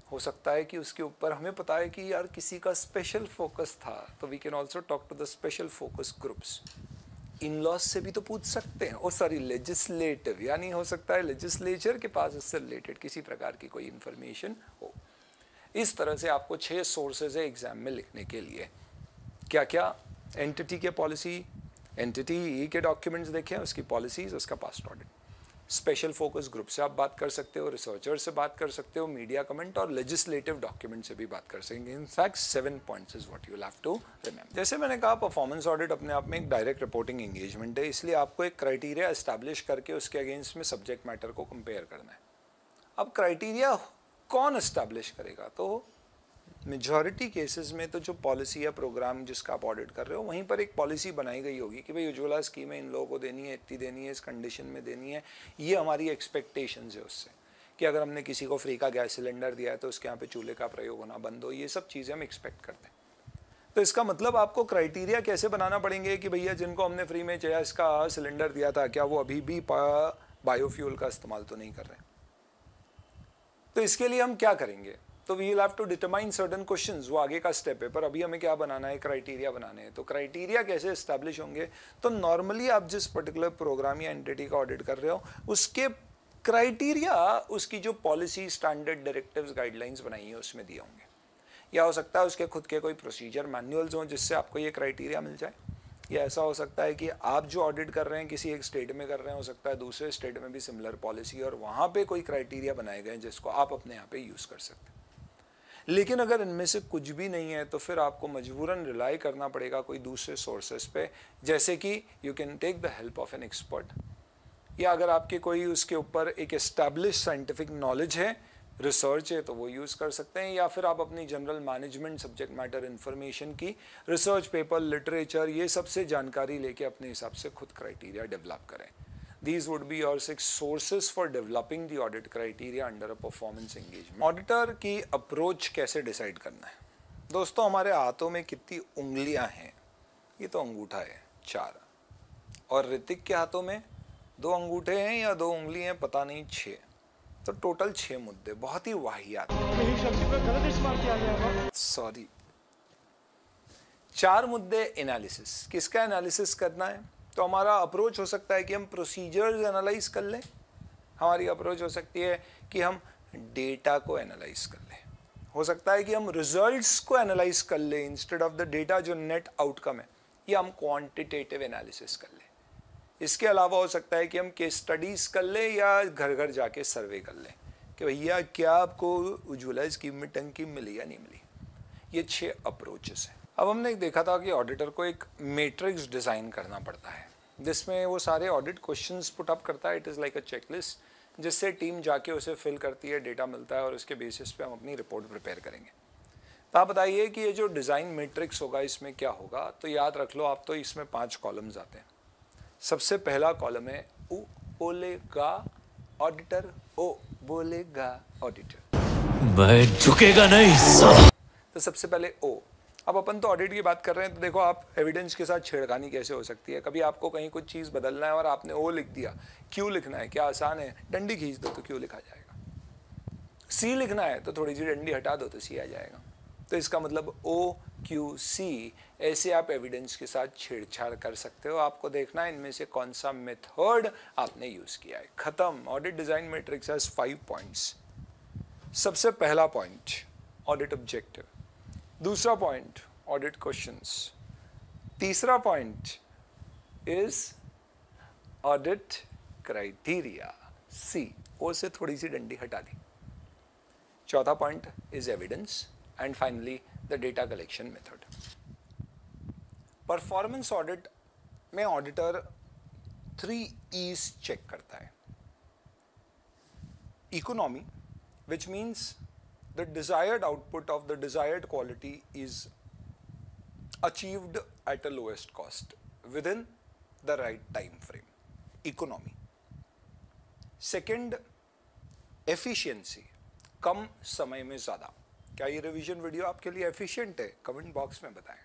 हो सकता है कि उसके ऊपर हमें पता है कि यार किसी का स्पेशल फोकस था, तो we can also talk to the special focus groups. इन लॉज से भी तो पूछ सकते हैं, ओ सॉरी लेजिस्लेटिव, यानी हो सकता है लेजिस्लेचर के पास इससे रिलेटेड किसी प्रकार की कोई इंफॉर्मेशन हो। इस तरह से आपको छह सोर्सेज है एग्जाम में लिखने के लिए। क्या क्या? एंटिटी के पॉलिसी, एंटिटी के डॉक्यूमेंट्स देखें, उसकी पॉलिसीज, उसका past audit. Special focus group से आप बात कर सकते हो, रिसर्चर से बात कर सकते हो, मीडिया कमेंट और लेजिस्लेटिव डॉक्यूमेंट से भी बात कर सकेंगे। In fact seven points is what you will have to remember. जैसे मैंने कहा, परफॉर्मेंस ऑडिट अपने आप में एक डायरेक्ट रिपोर्टिंग एंगेजमेंट है, इसलिए आपको एक क्राइटेरिया एस्टैब्लिश करके उसके अगेंस्ट में सब्जेक्ट मैटर को कंपेयर करना है। अब क्राइटेरिया कौन एस्टैब्लिश करेगा? तो मेजॉरिटी केसेस में तो जो पॉलिसी या प्रोग्राम जिसका आप ऑडिट कर रहे हो, वहीं पर एक पॉलिसी बनाई गई होगी कि भाई उज्ज्वला स्कीम इन लोगों को देनी है, इतनी देनी है, इस कंडीशन में देनी है, ये हमारी एक्सपेक्टेशंस है उससे, कि अगर हमने किसी को फ्री का गैस सिलेंडर दिया है तो उसके यहाँ पे चूल्हे का प्रयोग होना बंद हो, ये सब चीज़ें हम एक्सपेक्ट करते हैं। तो इसका मतलब आपको क्राइटेरिया कैसे बनाना पड़ेंगे कि भैया जिनको हमने फ्री में गैस का सिलेंडर दिया था, क्या वो अभी भी बायोफ्यूल का इस्तेमाल तो नहीं कर रहे हैं? तो इसके लिए हम क्या करेंगे? तो we will have to determine certain questions, वो आगे का स्टेप है, पर अभी हमें क्या बनाना है? क्राइटेरिया बनाने हैं। तो क्राइटेरिया कैसे एस्टैब्लिश होंगे? तो नॉर्मली आप जिस पर्टिकुलर प्रोग्राम या एंटिटी का ऑडिट कर रहे हो, उसके क्राइटेरिया उसकी जो पॉलिसी, स्टैंडर्ड, डायरेक्टिव्स, गाइडलाइंस बनाई है उसमें दिए होंगे, या हो सकता है उसके खुद के कोई प्रोसीजर मैनुअल्स हों जिससे आपको ये क्राइटेरिया मिल जाए, या ऐसा हो सकता है कि आप जो ऑडिट कर रहे हैं किसी एक स्टेट में कर रहे हैं, हो सकता है दूसरे स्टेट में भी सिमिलर पॉलिसी और वहाँ पे कोई क्राइटेरिया बनाए गए जिसको आप अपने यहाँ पे यूज़ कर सकते हैं। लेकिन अगर इनमें से कुछ भी नहीं है तो फिर आपको मजबूरन रिलाई करना पड़ेगा कोई दूसरे सोर्सेस पे, जैसे कि you can take the help of an expert, या अगर आपके कोई उसके ऊपर एक एस्टैब्लिश साइंटिफिक नॉलेज है, रिसर्च है, तो वो यूज़ कर सकते हैं, या फिर आप अपनी general management subject matter information की रिसर्च पेपर, लिटरेचर, ये सबसे जानकारी लेके अपने हिसाब से खुद क्राइटेरिया डेवलप करें। These would be your six sources for developing the audit criteria under a performance engagement. Auditor की अप्रोच कैसे डिसाइड करना है? दोस्तों, हमारे हाथों में कितनी उंगलियां हैं? ये तो अंगूठा है, चार, और ऋतिक के हाथों में दो अंगूठे हैं या दो उंगली हैं, पता नहीं, छः, तो टोटल छः मुद्दे, बहुत ही वाहियात। सॉरी, चार मुद्दे एनालिसिस। किसका एनालिसिस करना है? तो हमारा अप्रोच हो सकता है कि हम प्रोसीजर्स एनालाइज कर लें, हमारी अप्रोच हो सकती है कि हम डेटा को एनालाइज कर लें, हो सकता है कि हम रिजल्ट्स को एनालाइज कर लें इंस्टेड ऑफ द डेटा जो नेट आउटकम है, या हम क्वांटिटेटिव एनालिसिस कर लें। इसके अलावा हो सकता है कि हम केस स्टडीज कर लें या घर घर जाके सर्वे कर लें कि भैया क्या आपको उज्ज्वला स्कीम में टंकी मिली या नहीं मिली। ये छः अप्रोचेस हैं। अब हमने देखा था कि ऑडिटर को एक मैट्रिक्स डिज़ाइन करना पड़ता है जिसमें वो सारे ऑडिट क्वेश्चंस पुट अप करता है। It is like a checklist जिससे टीम जाके उसे फिल करती है, डेटा मिलता है और उसके बेसिस पे हम अपनी रिपोर्ट प्रिपेयर करेंगे। तो आप बताइए कि ये जो डिज़ाइन मैट्रिक्स होगा इसमें क्या होगा? तो याद रख लो आप, तो इसमें पाँच कॉलम्स आते हैं। सबसे पहला कॉलम है ओ बोलेगा ऑडिटर, ओ बोलेगा ऑडिटर, मैं झुकेगा नहीं। तो सबसे पहले ओ। अब अपन तो ऑडिट की बात कर रहे हैं, तो देखो आप एविडेंस के साथ छेड़खानी कैसे हो सकती है। कभी आपको कहीं कुछ चीज़ बदलना है और आपने ओ लिख दिया, क्यों लिखना है? क्या आसान है? डंडी खींच दो तो क्यों लिखा जाएगा। सी लिखना है तो थोड़ी सी डंडी हटा दो तो सी आ जाएगा। तो इसका मतलब ओ क्यू सी, ऐसे आप एविडेंस के साथ छेड़छाड़ कर सकते हो। आपको देखना है इनमें से कौन सा मेथड आपने यूज़ किया है। खत्म। Audit design matrix has five points. सबसे पहला पॉइंट ऑडिट ऑब्जेक्टिव, दूसरा पॉइंट ऑडिट क्वेश्चंस, तीसरा point is audit criteria, C, O से थोड़ी सी डंडी हटा दी, चौथा point is evidence, and finally the data collection method. Performance audit में ऑडिटर थ्री ईज चेक करता है। Economy, which means the desired output of the desired quality is achieved at a lowest cost within the right time frame. Economy. Second, efficiency. कम समय में ज़्यादा। क्या ये revision video आपके लिए एफिशिएंट है? कमेंट बॉक्स में बताएं।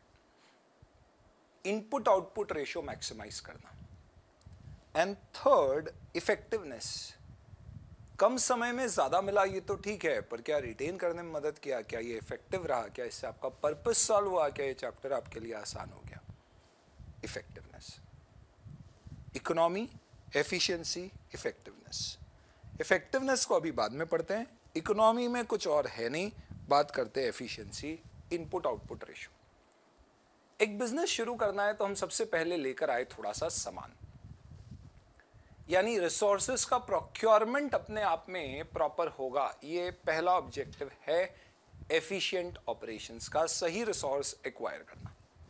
इनपुट आउटपुट रेशियो मैक्सिमाइज करना। And third, effectiveness. कम समय में ज़्यादा मिला ये तो ठीक है, पर क्या रिटेन करने में मदद किया, क्या ये इफेक्टिव रहा, क्या इससे आपका पर्पस सॉल्व हुआ, क्या ये चैप्टर आपके लिए आसान हो गया? Effectiveness, economy, efficiency, effectiveness. Effectiveness को अभी बाद में पढ़ते हैं, इकोनॉमी में कुछ और है नहीं, बात करते हैं एफिशिएंसी, इनपुट आउटपुट रेशियो। एक बिजनेस शुरू करना है तो हम सबसे पहले लेकर आए थोड़ा सा सामान, यानी रिसोर्सेस का प्रोक्योरमेंट अपने आप में प्रॉपर होगा, ये पहला ऑब्जेक्टिव है एफिशिएंट ऑपरेशंस का, सही रिसोर्स एक्वायर करना।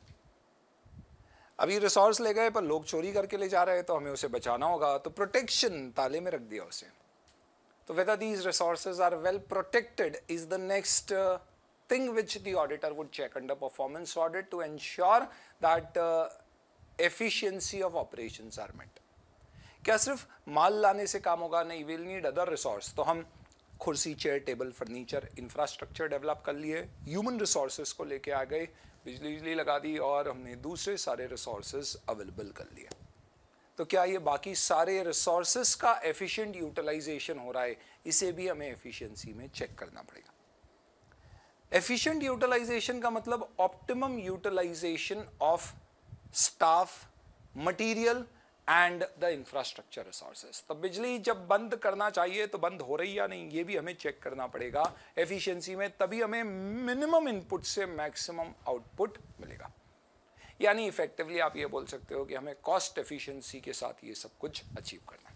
अभी रिसोर्स ले गए पर लोग चोरी करके ले जा रहे हैं तो हमें उसे बचाना होगा, तो प्रोटेक्शन, ताले में रख दिया उसे। तो whether these resources are well protected is the next uh, thing which the auditor would check under performance audit to ensure that uh, efficiency of operations are met. क्या सिर्फ माल लाने से काम होगा? नहीं, we'll need other resource. तो हम कुर्सी, chair, table, furniture, infrastructure develop कर लिए, ह्यूमन रिसोर्सेज को लेके आ गए, बिजली बिजली लगा दी और हमने दूसरे सारे रिसोर्सेज अवेलेबल कर लिए। तो क्या ये बाकी सारे रिसोर्सेज का एफिशिएंट यूटिलाइजेशन हो रहा है? इसे भी हमें एफिशिएंसी में चेक करना पड़ेगा। एफिशिएंट यूटिलाइजेशन का मतलब optimum utilisation of staff, material and the infrastructure resources. तो बिजली जब बंद करना चाहिए तो बंद हो रही या नहीं, ये भी हमें चेक करना पड़ेगा एफिशिएंसी में, तभी हमें मिनिमम इनपुट से मैक्सिमम आउटपुट मिलेगा। यानी इफेक्टिवली आप ये बोल सकते हो कि हमें कॉस्ट एफिशिएंसी के साथ ये सब कुछ अचीव करना है।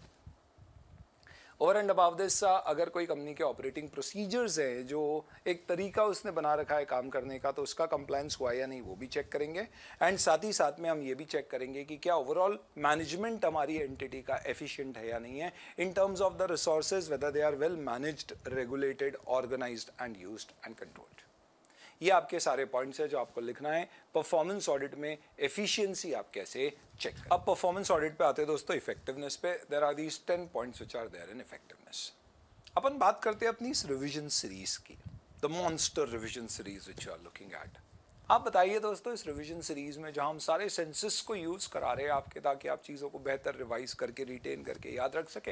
ओवर एंड अबाव दिस, अगर कोई कंपनी के ऑपरेटिंग प्रोसीजर्स है, जो एक तरीका उसने बना रखा है काम करने का, तो उसका कंप्लायंस हुआ या नहीं वो भी चेक करेंगे। एंड साथ ही साथ में हम ये भी चेक करेंगे कि क्या ओवरऑल मैनेजमेंट हमारी एंटिटी का एफिशिएंट है या नहीं है, in terms of the resources, whether they are well managed, regulated, organised and used and controlled. ये आपके सारे पॉइंट्स है जो आपको लिखना है परफॉर्मेंस ऑडिट में एफिशिएंसी आप कैसे चेक करें। अब परफॉर्मेंस ऑडिट पे आते हैं दोस्तों, इफेक्टिवनेस पे। There are these ten points which are there in effectiveness. अपन बात करते हैं अपनी इस रिवीजन सीरीज की, the monster revision series which you are looking at. आप बताइए दोस्तों, इस रिवीजन सीरीज में जहां हम सारे सेंसेस को यूज करा रहे हैं आपके, ताकि आप चीज़ों को बेहतर रिवाइज करके, रिटेन करके याद रख सके,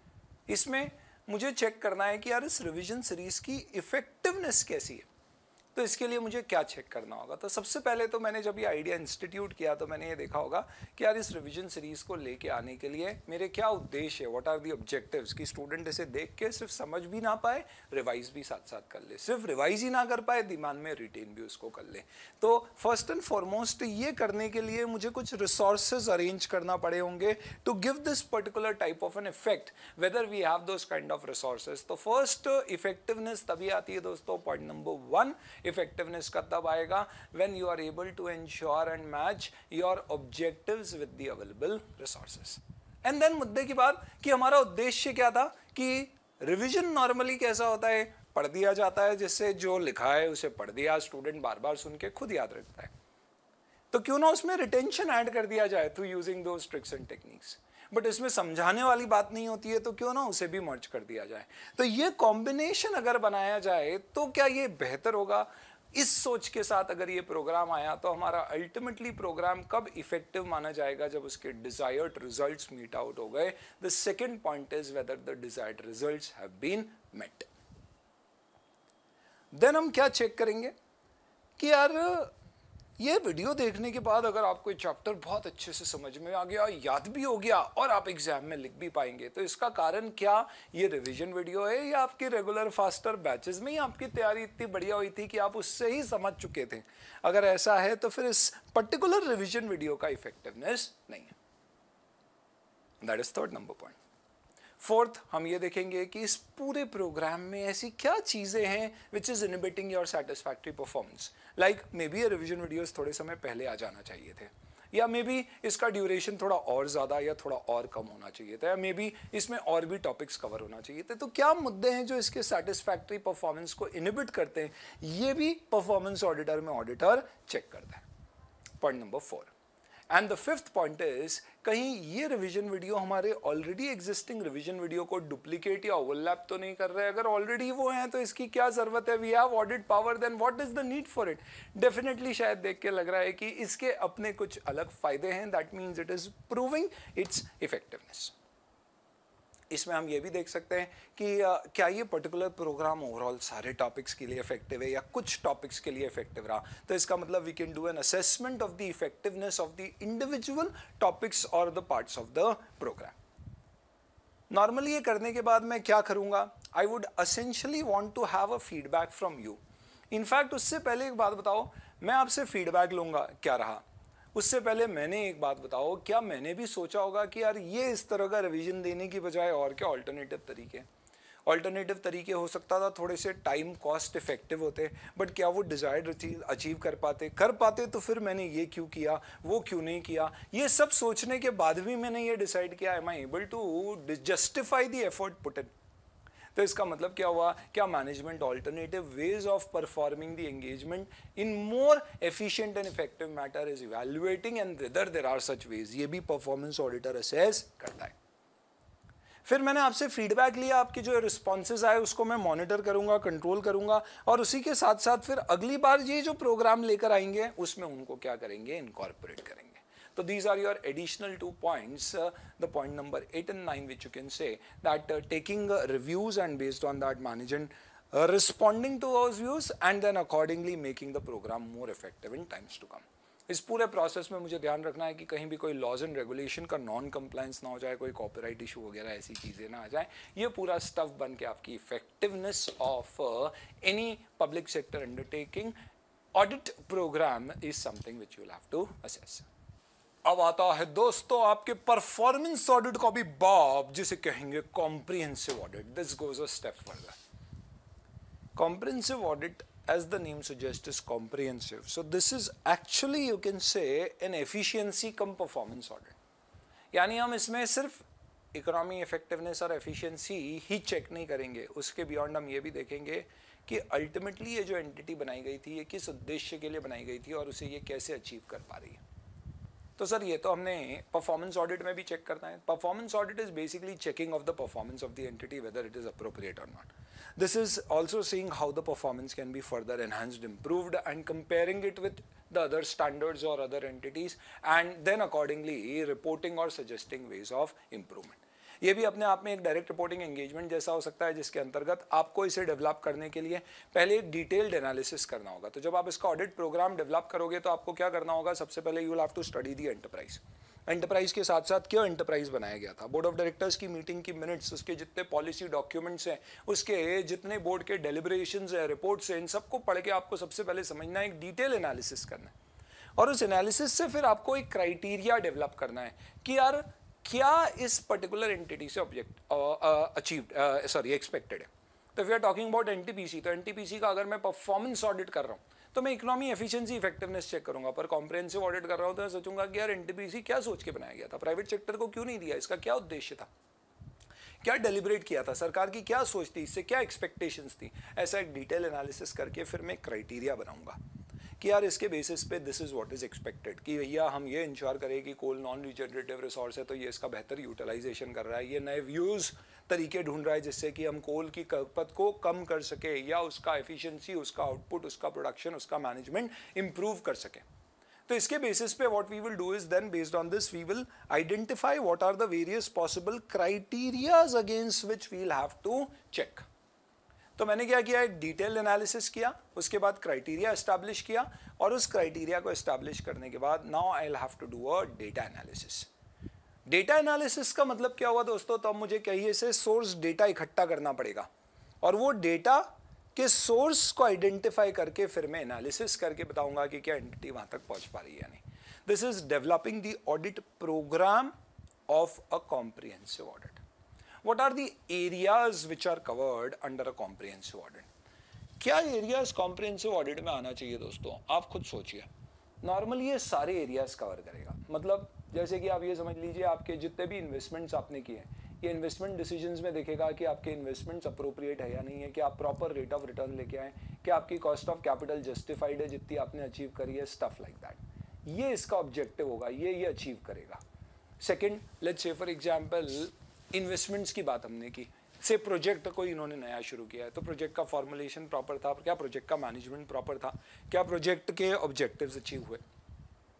इसमें मुझे चेक करना है कि यार इस रिवीजन सीरीज की इफेक्टिवनेस कैसी है। तो इसके लिए मुझे क्या चेक करना होगा? तो सबसे पहले तो मैंने जब ये आइडिया इंस्टीट्यूट किया तो मैंने ये देखा होगा कि यार इस रिवीजन सीरीज को लेके आने के लिए मेरे क्या उद्देश्य है, व्हाट आर दी ऑब्जेक्टिव्स, कि स्टूडेंट इसे देख के सिर्फ समझ भी ना पाए, रिवाइज भी साथ साथ कर ले, सिर्फ रिवाइज ही ना कर पाए, दिमाग में रिटेन भी उसको कर ले। तो फर्स्ट एंड फॉरमोस्ट ये करने के लिए मुझे कुछ रिसोर्सेज अरेंज करना पड़े होंगे to give this particular type of an effect, whether we have those kind of resources. तो फर्स्ट इफेक्टिवनेस तभी आती है दोस्तों, पॉइंट नंबर वन, इफेक्टिवनेस का तब आएगा when you are able to ensure and match your objectives with the available resources. And then मुद्दे की बात कि हमारा उद्देश्य क्या था, कि रिवीजन नॉर्मली कैसा होता है, पढ़ दिया जाता है, जिससे जो लिखा है उसे पढ़ दिया, स्टूडेंट बार बार सुन के खुद याद रखता है। तो क्यों ना उसमें रिटेंशन ऐड कर दिया जाए through using those tricks and techniques. But इसमें समझाने वाली बात नहीं होती है, तो क्यों ना उसे भी मर्ज कर दिया जाए। तो ये कॉम्बिनेशन अगर बनाया जाए तो क्या ये बेहतर होगा? इस सोच के साथ अगर ये प्रोग्राम आया तो हमारा अल्टीमेटली प्रोग्राम कब इफेक्टिव माना जाएगा? जब उसके डिजायर्ड रिजल्ट्स मीट आउट हो गए। The second point is whether the desired results have been met. Then हम क्या चेक करेंगे कि यार ये वीडियो देखने के बाद अगर आपको चैप्टर बहुत अच्छे से समझ में आ गया, याद भी हो गया और आप एग्जाम में लिख भी पाएंगे, तो इसका कारण क्या ये रिवीजन वीडियो है या आपके रेगुलर फास्टर बैचेस में ही आपकी तैयारी इतनी बढ़िया हुई थी कि आप उससे ही समझ चुके थे? अगर ऐसा है तो फिर इस पर्टिकुलर रिवीजन वीडियो का इफेक्टिवनेस नहीं है। That is third number point. Fourth, हम ये देखेंगे कि इस पूरे प्रोग्राम में ऐसी क्या चीज़ें हैं which is inhibiting your satisfactory performance. Like may be ये रिवीजन वीडियोस थोड़े समय पहले आ जाना चाहिए थे, या मे बी इसका ड्यूरेशन थोड़ा और ज़्यादा या थोड़ा और कम होना चाहिए था, या मे बी इसमें और भी टॉपिक्स कवर होना चाहिए थे। तो क्या मुद्दे हैं जो इसके सेटिस्फैक्ट्री परफॉर्मेंस को इनहिबिट करते हैं? ये भी परफॉर्मेंस ऑडिटर में ऑडिटर चेक करता है। Point number four. And the fifth point is, कहीं ये रिवीजन वीडियो हमारे ऑलरेडी एग्जिस्टिंग रिवीजन वीडियो को डुप्लीकेट या ओवरलैप तो नहीं कर रहे हैं? अगर ऑलरेडी वो हैं तो इसकी क्या जरूरत है? We have audit power, then what is the need for it? Definitely शायद देख के लग रहा है कि इसके अपने कुछ अलग फायदे हैं। That means it is proving its effectiveness. इसमें हम ये भी देख सकते हैं कि uh, क्या ये पर्टिकुलर प्रोग्राम ओवरऑल सारे टॉपिक्स के लिए इफेक्टिव है या कुछ टॉपिक्स के लिए इफेक्टिव रहा। तो इसका मतलब we can do an assessment of the effectiveness of the individual topics और the parts of the programme. Normally ये करने के बाद मैं क्या करूंगा, I would essentially want to have a feedback from you. In fact उससे पहले एक बात बताओ, मैं आपसे फीडबैक लूंगा क्या रहा, उससे पहले मैंने एक बात बताओ, क्या मैंने भी सोचा होगा कि यार ये इस तरह का रिवीजन देने की बजाय और क्या ऑल्टरनेटिव तरीके ऑल्टरनेटिव तरीके हो सकता था, थोड़े से टाइम कॉस्ट इफेक्टिव होते, बट क्या वो डिजायर्ड अचीव कर पाते कर पाते तो फिर मैंने ये क्यों किया, वो क्यों नहीं किया। ये सब सोचने के बाद भी मैंने ये डिसाइड किया, am I able to justify the effort put in. तो इसका मतलब क्या हुआ, क्या management alternative ways of performing the engagement in more efficient and effective matter is evaluating and whether there are such ways. ये भी performance auditor assess करता है। फिर मैंने आपसे फीडबैक लिया, आपके जो रिस्पॉन्सेज आए उसको मैं मॉनिटर करूंगा, कंट्रोल करूंगा, और उसी के साथ साथ फिर अगली बार ये जो प्रोग्राम लेकर आएंगे उसमें उनको क्या करेंगे, इनकॉर्पोरेट करेंगे। So these are your additional two points, uh, the point number eight and nine, which you can say that uh, taking uh, reviews and based on that management uh, responding to those views and then accordingly making the program more effective in times to come. इस पूरे process में मुझे ध्यान रखना है कि कहीं भी कोई लॉज एंड रेगुलेशन का नॉन कंप्लायंस ना हो जाए, कोई कॉपीराइट इशू वगैरह ऐसी चीज़ें ना आ जाए। ये पूरा स्टफ बन के आपकी effectiveness of any public sector undertaking audit program is something which you will have to assess. अब आता है दोस्तों आपके परफॉर्मेंस ऑडिट का भी बाब, जिसे कहेंगे comprehensive audit. This goes a step further. Comprehensive audit, as the name suggests, is comprehensive. So this is actually, you can say, an efficiency cum performance audit। यानी हम इसमें सिर्फ इकोनॉमी, इफेक्टिवनेस और एफिशिएंसी ही चेक नहीं करेंगे, उसके beyond हम ये भी देखेंगे कि अल्टीमेटली ये जो एंटिटी बनाई गई थी ये किस उद्देश्य के लिए बनाई गई थी और उसे ये कैसे अचीव कर पा रही है। तो सर ये तो हमने परफॉर्मेंस ऑडिट में भी चेक करना है। Performance audit is basically checking of the performance of the entity whether it is appropriate और not. This is also seeing how the performance can be further enhanced, improved, and comparing it with the other standards or other entities, and then accordingly reporting or suggesting ways of improvement. ये भी अपने आप में एक direct reporting engagement जैसा हो सकता है, जिसके अंतर्गत आपको इसे डेवलप करने के लिए पहले एक डिटेल्ड एनालिसिस करना होगा। तो जब आप इसका ऑडिट प्रोग्राम डेवलप करोगे तो आपको क्या करना होगा, सबसे पहले you will have to study the enterprise. Enterprise के साथ साथ क्यों एंटरप्राइज बनाया गया था, बोर्ड ऑफ डायरेक्टर्स की मीटिंग की मिनट्स, उसके जितने पॉलिसी डॉक्यूमेंट्स हैं, उसके जितने बोर्ड के डेलिब्रेशंस हैं, रिपोर्ट्स हैं, इन सबको पढ़ के आपको सबसे पहले समझना है, एक डिटेल एनालिसिस करना है। और उस एनालिसिस से फिर आपको एक क्राइटेरिया डेवलप करना है कि यार क्या इस पर्टिकुलर एंटिटी से ऑब्जेक्ट अचीव्ड सॉरी एक्सपेक्टेड है। तो we are talking about NTPC, तो एनटीपीसी का अगर मैं परफॉर्मेंस ऑडिट कर रहा हूँ तो मैं इकोनॉमी, एफिशिएंसी, इफेक्टिवनेस चेक करूंगा। पर कॉम्प्रिहेंसिव ऑडिट कर रहा हूँ तो मैं सोचूंगा कि यार एनटीपीसी क्या सोच के बनाया गया था, प्राइवेट सेक्टर को क्यों नहीं दिया, इसका क्या उद्देश्य था, क्या डेलिब्रेट किया था, सरकार की क्या सोच थी, इससे क्या एक्सपेक्टेशंस थी। ऐसा एक डिटेल एनालिसिस करके फिर मैं क्राइटेरिया बनाऊंगा कि यार इसके बेसिस पे this is what is expected, कि भैया हम ये इंश्योर करें कि कोल नॉन रिजनरेटिव रिसोर्स है तो ये इसका बेहतर यूटिलाइजेशन कर रहा है, ये नए व्यूज़ तरीके ढूंढ रहा है जिससे कि हम कोल की खपत को कम कर सके या उसका एफिशिएंसी, उसका आउटपुट, उसका प्रोडक्शन, उसका मैनेजमेंट इंप्रूव कर सके। तो इसके बेसिस पे what we will do is then based on this we will identify what are the various possible criterias against which we will have to check. तो मैंने क्या किया, एक डिटेल एनालिसिस किया, उसके बाद क्राइटेरिया एस्टैब्लिश किया, और उस क्राइटेरिया को एस्टैब्लिश करने के बाद now I will have to do a data analysis. Data analysis का मतलब क्या हुआ दोस्तों, तो अब मुझे कहिए से सोर्स डेटा इकट्ठा करना पड़ेगा, और वो डेटा के सोर्स को आइडेंटिफाई करके फिर मैं एनालिसिस करके बताऊंगा कि क्या एंटिटी वहां तक पहुंच पा रही है या नहीं। This is developing the audit program of a comprehensive audit. What are the areas which are covered under a comprehensive audit? क्या एरियाज कॉम्प्रिहेंसिव ऑडिट में आना चाहिए दोस्तों, आप खुद सोचिए। नॉर्मली ये सारे एरियाज कवर करेगा, मतलब जैसे कि आप ये समझ लीजिए आपके जितने भी इन्वेस्टमेंट्स आपने किए हैं, ये इन्वेस्टमेंट डिसीजंस में देखेगा कि आपके इन्वेस्टमेंट्स अप्रोप्रिएट है या नहीं है, कि आप प्रॉपर रेट ऑफ रिटर्न लेके आए, कि आपकी कॉस्ट ऑफ कैपिटल जस्टिफाइड है जितनी आपने अचीव करी है, स्टफ लाइक दैट। ये इसका ऑब्जेक्टिव होगा, ये ये अचीव करेगा। Second, let's say for example investments की बात हमने की, से प्रोजेक्ट कोई इन्होंने नया शुरू किया है तो प्रोजेक्ट का फॉर्मुलेशन प्रॉपर था, क्या प्रोजेक्ट का मैनेजमेंट प्रॉपर था, क्या प्रोजेक्ट के ऑब्जेक्टिव्स अचीव हुए।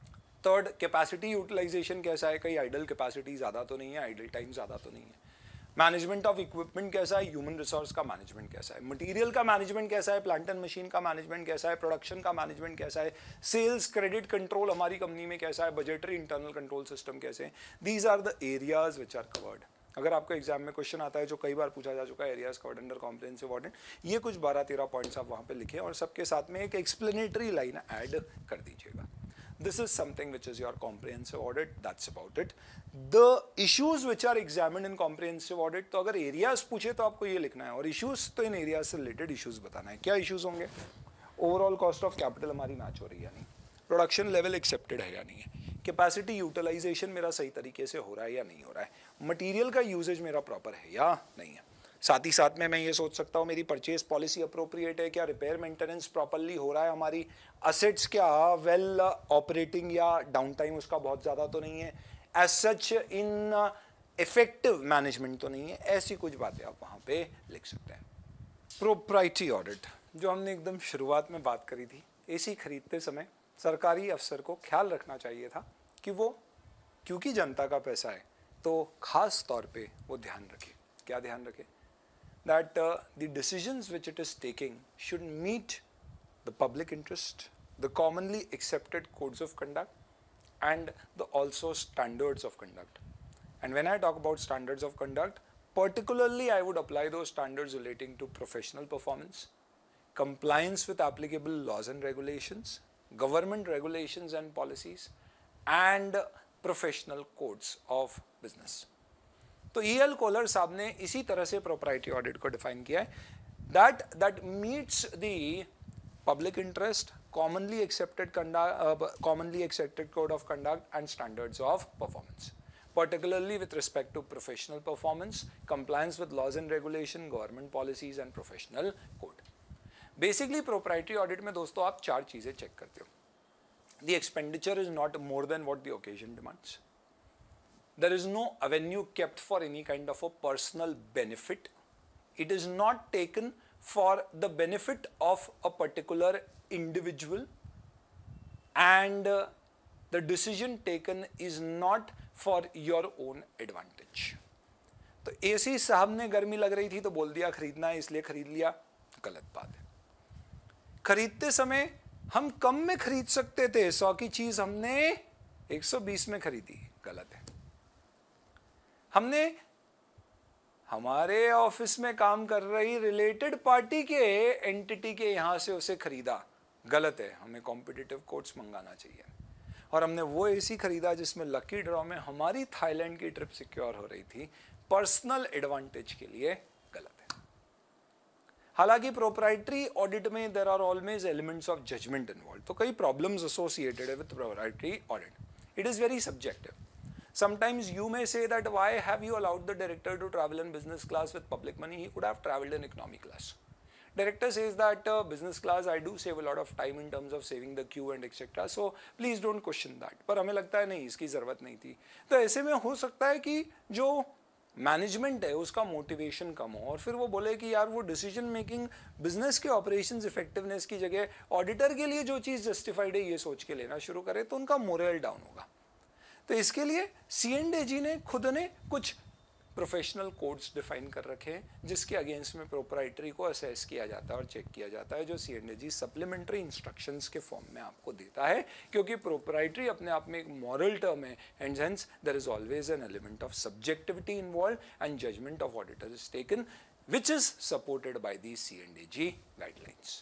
थर्ड, कैपेसिटी यूटिलाइजेशन कैसा है, कहीं आइडल कैपेसिटी ज़्यादा तो नहीं है, आइडल टाइम ज़्यादा तो नहीं है। मैनेजमेंट ऑफ इक्विपमेंट कैसा है, ह्यूमन रिसोर्स का मैनेजमेंट कैसा है, मटेरियल का मैनेजमेंट कैसा है, प्लांट एंड मशीन का मैनेजमेंट कैसा है, प्रोडक्शन का मैनेजमेंट कैसा है, सेल्स क्रेडिट कंट्रोल हमारी कंपनी में कैसा है, बजटरी इंटरनल कंट्रोल सिस्टम कैसे हैं. These are the areas which are covered. अगर आपको एग्जाम में क्वेश्चन आता है जो कई बार पूछा जा चुका है, areas covered under comprehensive audit, ये कुछ बारह तेरह पॉइंट्स आप वहाँ पे लिखें और सबके साथ में एक एक्सप्लेनेटरी लाइन ऐड कर दीजिएगा. This is something which is your comprehensive audit. That's about it. The issues which are examined in comprehensive audit, तो अगर areas पूछे तो आपको ये लिखना है और issues तो इन areas से related issues बताना है. क्या issues होंगे? Overall cost of capital हमारी मैच हो रही है या नहीं, प्रोडक्शन लेवल एक्सेप्टेड है या नहीं है, कैपेसिटी यूटिलाइजेशन मेरा सही तरीके से हो रहा है या नहीं हो रहा है, मटेरियल का यूजेज मेरा प्रॉपर है या नहीं है. साथ ही साथ में मैं ये सोच सकता हूँ मेरी परचेज पॉलिसी अप्रोप्रिएट है क्या, रिपेयर मेंटेनेंस प्रॉपरली हो रहा है, हमारी असेट्स क्या वेल ऑपरेटिंग या डाउन टाइम उसका बहुत ज़्यादा तो नहीं है, as such ineffective management तो नहीं है. ऐसी कुछ बातें आप वहाँ पे लिख सकते हैं. प्रोप्राइटरी ऑडिट जो हमने एकदम शुरुआत में बात करी थी, एसी खरीदते समय सरकारी अफसर को ख्याल रखना चाहिए था कि वो क्योंकि जनता का पैसा है तो खास तौर पे वो ध्यान रखे. क्या ध्यान रखे? That uh, the decisions which it is taking should meet the public interest, the commonly accepted codes of conduct, and the also standards of conduct. And when I talk about standards of conduct, particularly I would apply those standards relating to professional performance, compliance with applicable laws and regulations, government regulations and policies, and professional codes of business. तो E L collar साहब ने इसी तरह से proprietary audit को define किया है, that that meets the public interest, commonly accepted commonly accepted code of conduct and standards of performance, particularly with respect to professional performance, compliance with laws and regulation, government policies and professional code. Basically proprietary audit में दोस्तों आप चार चीजें check करते हो. The expenditure is not more than what the occasion demands. There is no avenue kept for any kind of a personal benefit. It is not taken for the benefit of a particular individual, and uh, the decision taken is not for your own advantage. तो AC साहब ने गर्मी लग रही थी तो बोल दिया खरीदना है इसलिए खरीद लिया, गलत बात है. खरीदते समय हम कम में खरीद सकते थे, सौ की चीज हमने एक सौ बीस में खरीदी, गलत है. हमने हमारे ऑफिस में काम कर रही रिलेटेड पार्टी के एंटिटी के यहां से उसे खरीदा, गलत है. हमें कॉम्पिटिटिव कोट्स मंगाना चाहिए. और हमने वो एसी खरीदा जिसमें लकी ड्रॉ में हमारी थाईलैंड की ट्रिप सिक्योर हो रही थी, पर्सनल एडवांटेज के लिए, गलत है. हालांकि प्रोप्राइटरी ऑडिट में there are always elements of judgement involve, तो कई प्रॉब्लम्स एसोसिएटेड है with proprietary audit. It is very subjective. Sometimes you may say that why have you allowed the director to travel in business class with public money? He could have traveled in economy class. Director says that uh, business class I do save a lot of time in terms of saving the queue and et cetera. So please don't question that. पर हमें लगता है नहीं इसकी ज़रूरत नहीं थी. तो ऐसे में हो सकता है कि जो मैनेजमेंट है उसका मोटिवेशन कम हो और फिर वो बोले कि यार वो डिसीजन मेकिंग बिजनेस के ऑपरेशंस इफेक्टिवनेस की जगह ऑडिटर के लिए जो चीज़ जस्टिफाइड है ये सोच के लेना शुरू करे तो उनका मोरल डाउन होगा. तो इसके लिए सी एंड ए जी ने खुद ने कुछ प्रोफेशनल कोड्स डिफाइन कर रखे हैं जिसके अगेंस्ट में प्रोप्राइटरी को असेस किया जाता है और चेक किया जाता है, जो C and A G supplementary instructions के फॉर्म में आपको देता है, क्योंकि प्रोप्राइटरी अपने आप में एक मॉरल टर्म है and hence there is always an element of subjectivity involve and judgement of auditor is taken which is supported by the C and A G guidelines.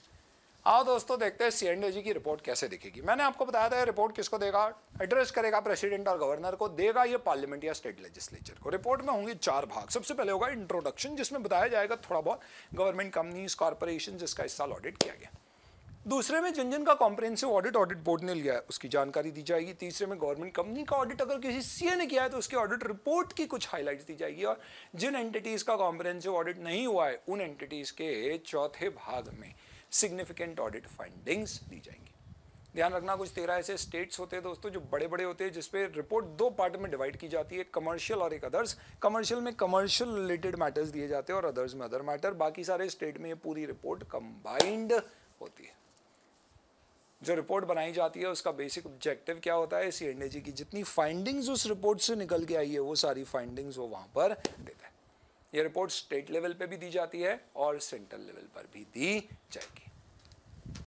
आओ दोस्तों देखते हैं सी एंड ए जी की report कैसे दिखेगी. मैंने आपको बताया था रिपोर्ट किसको देगा, एड्रेस करेगा प्रेसिडेंट और गवर्नर को, देगा ये पार्लियामेंट या स्टेट लेजिस्लेचर को. रिपोर्ट में होंगे चार भाग. सबसे पहले होगा इंट्रोडक्शन जिसमें बताया जाएगा थोड़ा बहुत गवर्नमेंट कंपनीज कॉर्पोरेशन जिसका इस साल ऑडिट किया गया. दूसरे में जिन जिन का कॉम्प्रिहेंसिव ऑडिट ऑडिट बोर्ड ने लिया है उसकी जानकारी दी जाएगी. तीसरे में गवर्नमेंट कंपनी का ऑडिट अगर किसी सीए ने किया है तो उसकी ऑडिट रिपोर्ट की कुछ हाईलाइट्स दी जाएगी. और जिन एंटिटीज का कॉम्प्रिहेंसिव ऑडिट नहीं हुआ है उन एंटिटीज के चौथे भाग में सिग्निफिकेंट ऑडिट फाइंडिंग्स दी जाएंगी. ध्यान रखना कुछ तेरह ऐसे स्टेट्स होते हैं दोस्तों जो बड़े बड़े होते हैं जिसपे रिपोर्ट दो पार्ट में डिवाइड की जाती है, कमर्शियल और एक अदर्स. कमर्शियल में कमर्शियल रिलेटेड मैटर्स दिए जाते हैं और अदर्स में अदर मैटर. बाकी सारे स्टेट में ये पूरी रिपोर्ट कंबाइंड होती है. जो रिपोर्ट बनाई जाती है उसका बेसिक ऑब्जेक्टिव क्या होता है, सी एंड ए जी की जितनी फाइंडिंग्स उस रिपोर्ट से निकल के आई है वो सारी फाइंडिंग्स वो वहां पर देता है. ये रिपोर्ट स्टेट लेवल पे भी दी जाती है और सेंट्रल लेवल पर भी दी जाएगी।